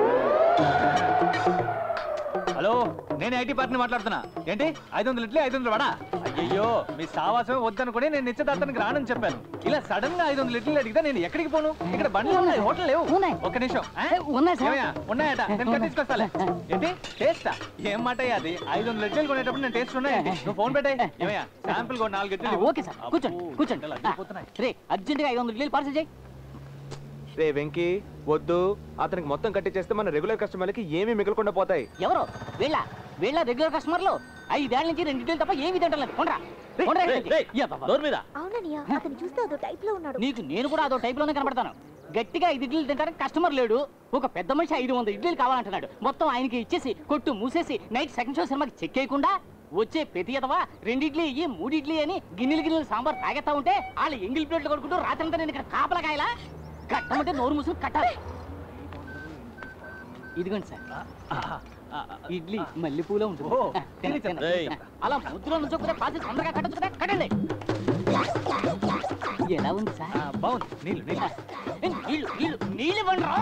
హలో, నేను ఐటీ పార్టీని మాట్లాడుతున్నా. ఏంటి ఐదు వందలు ఇడ్లీ ఐదు వందలు వడా? అయ్యో, మీ సావాసమే వద్దనుకుని నేను నిశ్చితార్థానికి రానని చెప్పాను. ఇలా సడన్ గా ఐదు వందలు ఇడ్లీలు అడిగితే నేను ఎక్కడికి పోను? ఇక్కడ బండ్లు ఉన్నాయి, హోటల్ లేవు. ఒక్క నిమిషం. ఉన్నాయట, నేను తీసుకొస్తాలే. ఏంటి టేస్టా? ఏం మాట అది? ఐదు వందలు ఇడ్లీలు కొనేటప్పుడు నేను టేస్ట్ ఉన్నాయండి. నువ్వు ఫోన్ పెట్టే. ఏమయ్యా, శాంపుల్ కూడా నాలుగు ఇడ్లీలు. ఓకే సార్, కూర్చోండి కూర్చోండి. రే అర్జెంట్ గా ఐదు వందలు ఇడ్లీలు పార్సల్ చేయి. రే వెంకీ, వద్దు, అతనికి మొత్తం కట్టి చేస్తే మన రెగ్యులర్ కస్టమర్లకి ఏమీ మిగలకుండా పోతాయి. ఎవరు వీళ్ళ వీళ్ళ రెగ్యులర్ కస్టమర్లు ఐదేళ్ల నుంచి రెండు ఇడ్లీలు తప్ప ఏమి తింటలేదు. నీకు నేను కూడా అదో టైప్ లోనే కనబడతాను. గట్టిగా ఐదు ఇడ్లీలు తింటానికి కస్టమర్ లేడు. ఒక పెద్ద మనిషి ఐదు వందల ఇడ్లీలు కావాలంటున్నాడు. మొత్తం ఆయనకి ఇచ్చేసి కొట్టు మూసేసి నైట్ సెకండ్ షో సినిమాకి చెక్ చేయకుండా వచ్చే ప్రతి ఎదవా రెండు ఇడ్లీ ఇయ్యి మూడు ఇడ్లీ అని గిన్నెలు గిన్నెలు సాంబార్ తాగేస్తా ఉంటే వాళ్ళు ఎంగిల్ ప్లేట్లు కొడుకుంటూ రాత్రంతా నేను ఇక్కడ కాపలకాయలా కట్టమంటే నోరు మూసుకుని కట్టాలి. ఇదిగోండి సార్, ఇడ్లీ మల్లెపూలో ఉంటుంది. అలా ముద్దులో నుంచోకపోతే పాసి తొందరగా కట్టచ్చు కదా, కట్టండి. ఎలా ఉంది సార్? బాగుంది. నీళ్ళు నీళ్ళు నీళ్ళు నీళ్ళు ఇవ్వండి రా.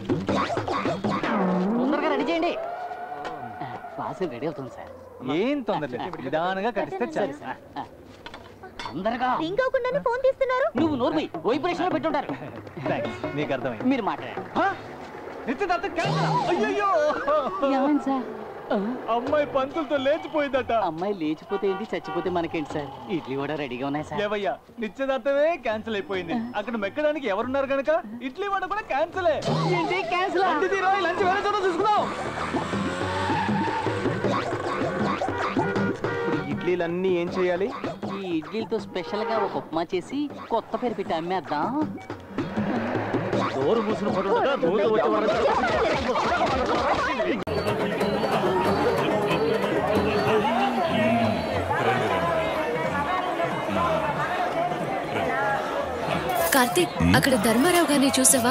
తొందరగా రెడీ చేయండి. పాసి రెడీ అవుతుంది సార్. ఏం తొందర, నిదానంగా కట్టిస్తే చాలు సార్. తొందరగా రింగ్ అవ్వకుండానే ఫోన్ తీస్తున్నారు. నువ్వు నోరు పోయి వైబ్రేషన్ లో పెట్టుంటారు. నీకు అర్థమైంది. మీరు మాట్లాడారు. అయ్యో, అమ్మాయి పంతులతో లేచిపోయిందట. అమ్మాయి లేచిపోతే ఏంటి, చచ్చిపోతే మనకేంటి సార్? ఇడ్లీ కూడా రెడీగా ఉన్నాయి సార్. ఏవయ్యా, నిశ్చితార్థమే క్యాన్సిల్ అయిపోయింది. అక్కడ మెక్కడానికి ఎవరున్నారు కనుక ఇడ్లీ వడ కూడా క్యాన్సిలే. ఏంటి క్యాన్సిల్? లంచ్ వేరే చోట చూసుకుందాం. ఇడ్లీలన్నీ ఏం చేయాలి? ఈ ఇడ్లీలతో స్పెషల్ గా ఒక ఉప్మా చేసి కొత్త పేరు పెట్టి అమ్మేద్దాం. డోరు మూసిన కార్తీక్, అక్కడ ధర్మారావు గారిని చూసావా?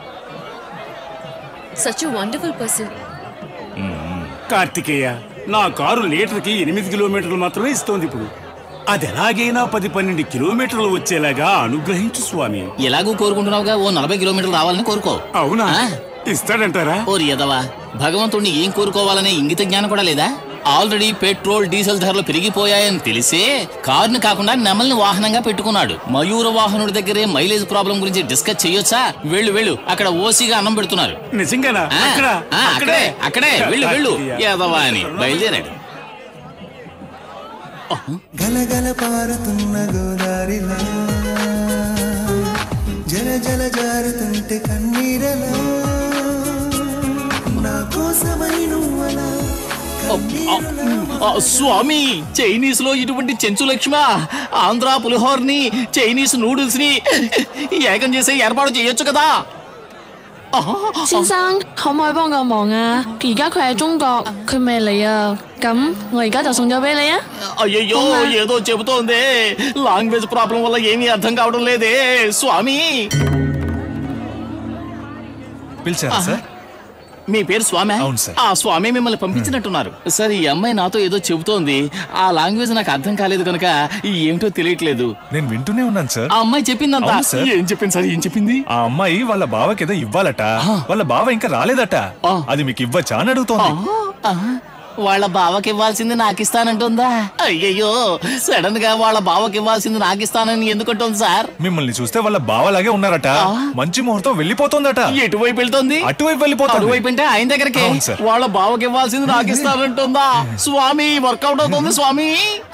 Such wonderful person. కార్తికేయ, నా కారు లీటర్కి ఎనిమిది కిలోమీటర్లు మాత్రమే ఇస్తోంది. ఇప్పుడు అది ఎలాగైనా పది పన్నెండు కిలోమీటర్లు వచ్చేలాగా అనుగ్రహించు స్వామి. ఎలాగూ కోరుకుంటున్నావుగా, ఓ నలభై కిలోమీటర్లు రావాలని కోరుకో. అవునా? ఇస్తాడంటారా? ఓరి యదవా, భగవంతుడిని ఏం కోరుకోవాలనే ఇంగిత జ్ఞానం కూడా లేదా? ఆల్రెడీ పెట్రోల్ డీజిల్ ధరలు పెరిగిపోయాయని తెలిసే కారుని కాకుండా నెమల్ని వాహనంగా పెట్టుకున్నాడు. మయూర వాహనుడి దగ్గరే మైలేజ్ ప్రాబ్లం గురించి డిస్కస్ చేయొచ్చా? వెళ్ళు వెళ్ళు, అక్కడ ఓసీగా అన్నం పెడుతున్నారు. నిజంగానా? అక్కడే అక్కడే వెళ్ళు వెళ్ళు యదవా అని బయలుదేరాడు. గలగల పారుతున్న గోదారిలా జల జల జారుతుంటే కన్నీరలా నా కోసమై నువ్వలా. స్వామి, చైనీస్ లో ఇటువంటి చెంచు లక్ష్మ ఆంధ్ర పులిహోర్ని చైనీస్ నూడిల్స్ ని ఏకం చేసే ఏర్పాటు చేయొచ్చు కదా. 先生，可唔可以幫個忙啊？而家佢喺中國，佢未嚟啊。咁我而家就送咗俾你啊。 అయ్యో, ఏదో చెబుతోంది. లాంగ్వేజ్ ప్రాబ్లం వల్ల ఏమీ అర్థం కావడం లేదే స్వామి. పిలిచారా సార్? మీ పేరు స్వామి? అవును సార్. ఆ స్వామి మిమ్మల్ని పంపించినట్టున్నారు సార్. ఈ అమ్మాయి నాతో ఏదో చెబుతోంది. ఆ లాంగ్వేజ్ నాకు అర్థం కాలేదు కనుక ఏమిటో తెలియట్లేదు. నేను వింటూనే ఉన్నాను సార్. ఆ అమ్మాయి చెప్పిందంతా. అవును సార్. ఏం చెప్పింది సార్? ఏం చెప్పింది? ఆ అమ్మాయి వాళ్ళ బావకి ఏదో ఇవ్వాలట, వాళ్ళ బావ ఇంకా రాలేదట. అది మీకు ఇవ్వచ్చా అని అడుగుతోంది. వాళ్ళ బావకి ఇవ్వాల్సింది నాకు ఇస్తానంటుందా? అయ్యయ్యో, సడన్ గా వాళ్ళ బావకి ఇవ్వాల్సింది నాకు ఇస్తానని ఎందుకంటుంది సార్? మిమ్మల్ని చూస్తే వాళ్ళ బావలాగే ఉన్నారట. మంచి ముహూర్తం వెళ్ళిపోతుందట. ఎటువైపు వెళ్తుంది? అటువైపు వెళ్ళిపోతుంది. అటువైపు అంటే ఆయన దగ్గరికి. వాళ్ళ బావకి ఇవ్వాల్సింది నాకు ఇస్తానంటుందా? స్వామి, వర్కౌట్ అవుతుంది స్వామి.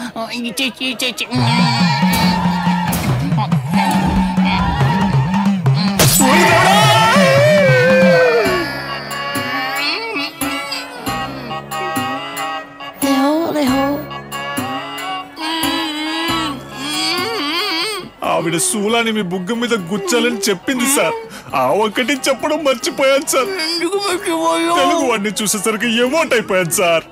ఆవిడ శూలాన్ని మీ బుగ్గ మీద గుచ్చాలని చెప్పింది సార్. ఆ ఒక్కటి చెప్పడం మర్చిపోయాను సార్. తెలుగు వాడిని చూసేసరికి ఎమోట్ అయిపోయాను సార్.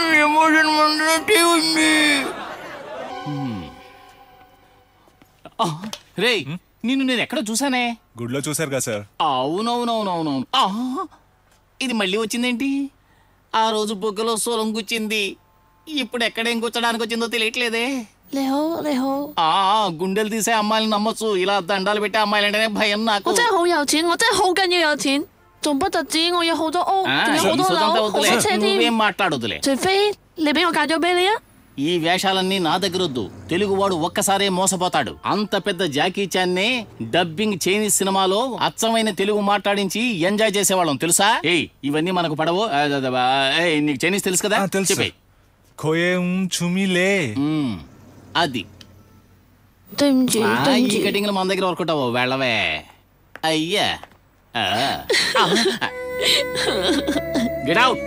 రే, నిన్ను నేను ఎక్కడ చూసానే? గుడిలో చూసారు కదా సార్. అవునవునవునవునవును. ఇది మళ్ళీ వచ్చిందేంటి? ఆ రోజు బుగ్గలో సోలం గుచ్చింది, ఇప్పుడు ఎక్కడేం గుచ్చడానికి వచ్చిందో తెలియట్లేదే. లేహో లేహో. ఆ గుండెలు తీసే అమ్మాయిని నమ్మొచ్చు, ఇలా దండాలు పెట్టే అమ్మాయిలంటేనే భయం నాకు. 我真係好有錢，我真係好緊要有錢，仲不特止我有好多屋，仲有好多樓，好多車添。 నువ్వేం మాట్లాడొద్దులే. 除非你俾我嫁咗俾你啊！ ఈ వేషాలన్నీ నా దగ్గరొద్దు. తెలుగువాడు ఒక్కసారే మోసపోతాడు. అంత పెద్ద జాకీ చాన్ నే డబ్బింగ్ చైనీస్ సినిమాలో అచ్చమైన తెలుగు మాట్లాడించి ఎంజాయ్ చేసేవాళ్ళం తెలుసా? ఏయ్, ఇవన్నీ మనకు పడవు. నీకు చైనీస్ తెలుసు కదా? చెప్పే. అది ఈ కటింగ్లు మన దగ్గర వర్కౌట్ వెళ్ళవే. అయ్యా, గెట్ అవుట్.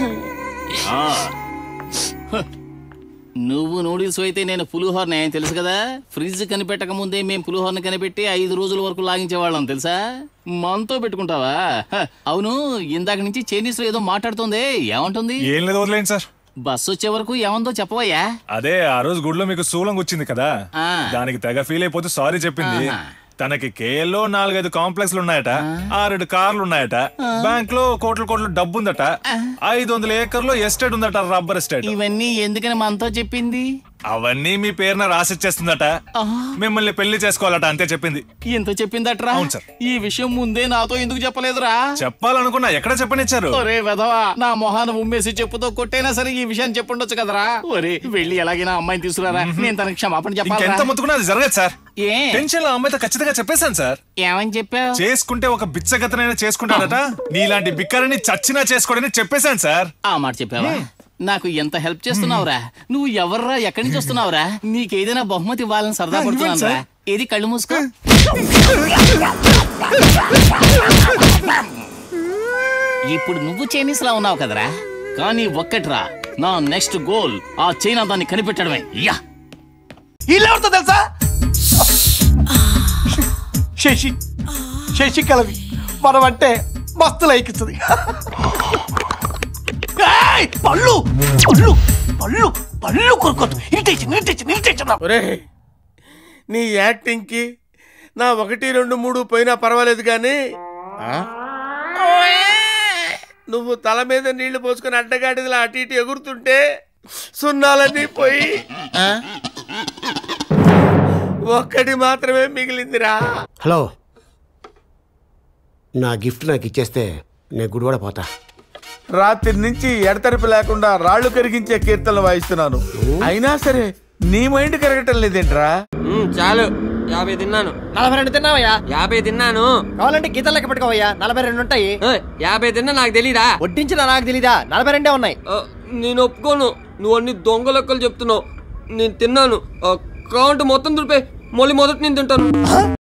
నువ్వు నూడిల్స్ అయితే నేను పులిహోరనే తెలుసు కదా. ఫ్రిడ్జ్ కనిపెట్టక ముందే మేము పులిహోరని కనిపెట్టి ఐదు రోజుల వరకు లాగించేవాళ్ళం తెలుసా. మనతో పెట్టుకుంటావా? అవును, ఇందాక నుంచి చైనీస్ లో ఏదో మాట్లాడుతుంది. ఏమంటుంది? ఏం లేదు, వదిలేండి సార్. బస్సు వచ్చే వరకు ఏమందో చెప్పవయ్యా. అదే ఆ రోజు గుడిలో మీకు శూలం వచ్చింది కదా, దానికి తెగ ఫీల్ అయిపోతే సారీ చెప్పింది. తనకి కేఎల్లో నాలుగైదు కాంప్లెక్స్లు ఉన్నాయట, ఆరేడు కార్లు ఉన్నాయట, బ్యాంక్ లో కోట్ల కోట్ల డబ్బు ఉందట, ఐదు వందల ఏకర్లో ఎస్టేట్ ఉందట, రబ్బర్ ఎస్టేట్. ఇవన్నీ ఎందుకని మనతో చెప్పింది? అవన్నీ మీ పేరున రాసిచ్చేస్తుందట, మిమ్మల్ని పెళ్లి చేసుకోవాలట, అంతే చెప్పింది. ఎంత చెప్పిందట్రా? అవును సార్. ఈ విషయం ముందే నాతో ఎందుకు చెప్పలేదురా? చెప్పాలనుకున్నా, ఎక్కడ చెప్పనిచ్చారు? ఒరే వెధవా, నా మొహాన ఉమ్మేసి చెప్పుతో కొట్టైనా సరే ఈ విషయాన్ని చెప్పుండొచ్చు కదరా. ఒరే, వెళ్ళి ఎలాగైనా అమ్మాయిని తీసుకురారా, నేను తనకి క్షమాపణ చెప్పాలి. ఎంత మొత్తుకున్నా అది జరగదు సార్. ఏ టెన్షన్ లో అమ్మాయితో ఖచ్చితంగా చెప్పేశాను సార్. ఏమని చెప్పావు? చేసుకుంటే ఒక బిచ్చగతనైనా చేసుకుంటాడట, నీలాంటి బిక్కరని చచ్చినా చేసుకోడని చెప్పేశాను సార్. ఆ మాట చెప్పావా? నాకు ఎంత హెల్ప్ చేస్తున్నావురా. నువ్వు ఎవర్రా, ఎక్కడి నుంచి వస్తున్నావురా? నీకేదైనా బహుమతి ఇవ్వాలని సరదా పడుతున్నావురా. ఏది, కళ్ళు మూసుకో. ఇప్పుడు నువ్వు చైనీస్ లా ఉన్నావు కదరా, కానీ ఒక్కట్రా, నా నెక్స్ట్ గోల్ ఆ చైనా దాన్ని కనిపెట్టడమే. యా వీళ్ళెవరితో తెలుసా? శశి శశికళవి మనం అంటే మస్తు లైకిస్తుంది. పళ్ళు పళ్ళు పళ్ళు పళ్ళు కొరుకోద్దు. Irritation irritation irritation. ఒరేయ్, నీ యాక్టింగ్కి నా ఒకటి రెండు మూడు పోయినా పర్వాలేదు కానీ నువ్వు తల మీద నీళ్లు పోసుకొని అడ్డగాడిలా అటు ఇటు ఎగురుతుంటే సున్నాలన్నీ పోయి ఒక్కటి మాత్రమే మిగిలిందిరా. హలో, నా గిఫ్ట్ నాకు ఇచ్చేస్తే నేను గుడివాడ పోతా. రాత్రి నుంచి ఎడతెరిపి లేకుండా రాళ్లు కరిగించే కీర్తనలు వాయిస్తున్నాను, అయినా సరే నీ మైండ్ కరగటం లేదేంట్రా? చాలు, యాభై తిన్నాను. నలభై రెండు తిన్నావయ్యా? యాభై తిన్నాను. కావాలంటే గీతలు లెక్క పెట్టుకోవయ్యా, నలభై రెండు ఉంటాయి. యాభై తిన్నా నాకు తెలీదా? వడ్డించిన నాకు తెలీదా? నలభై రెండే ఉన్నాయి. నేను ఒప్పుకోను, నువ్వు అన్ని దొంగ లెక్కలు చెప్తున్నావు. నేను తిన్నాను, కౌంట్ మొత్తం దులిపే, మళ్ళీ మొదటి నేను తింటాను.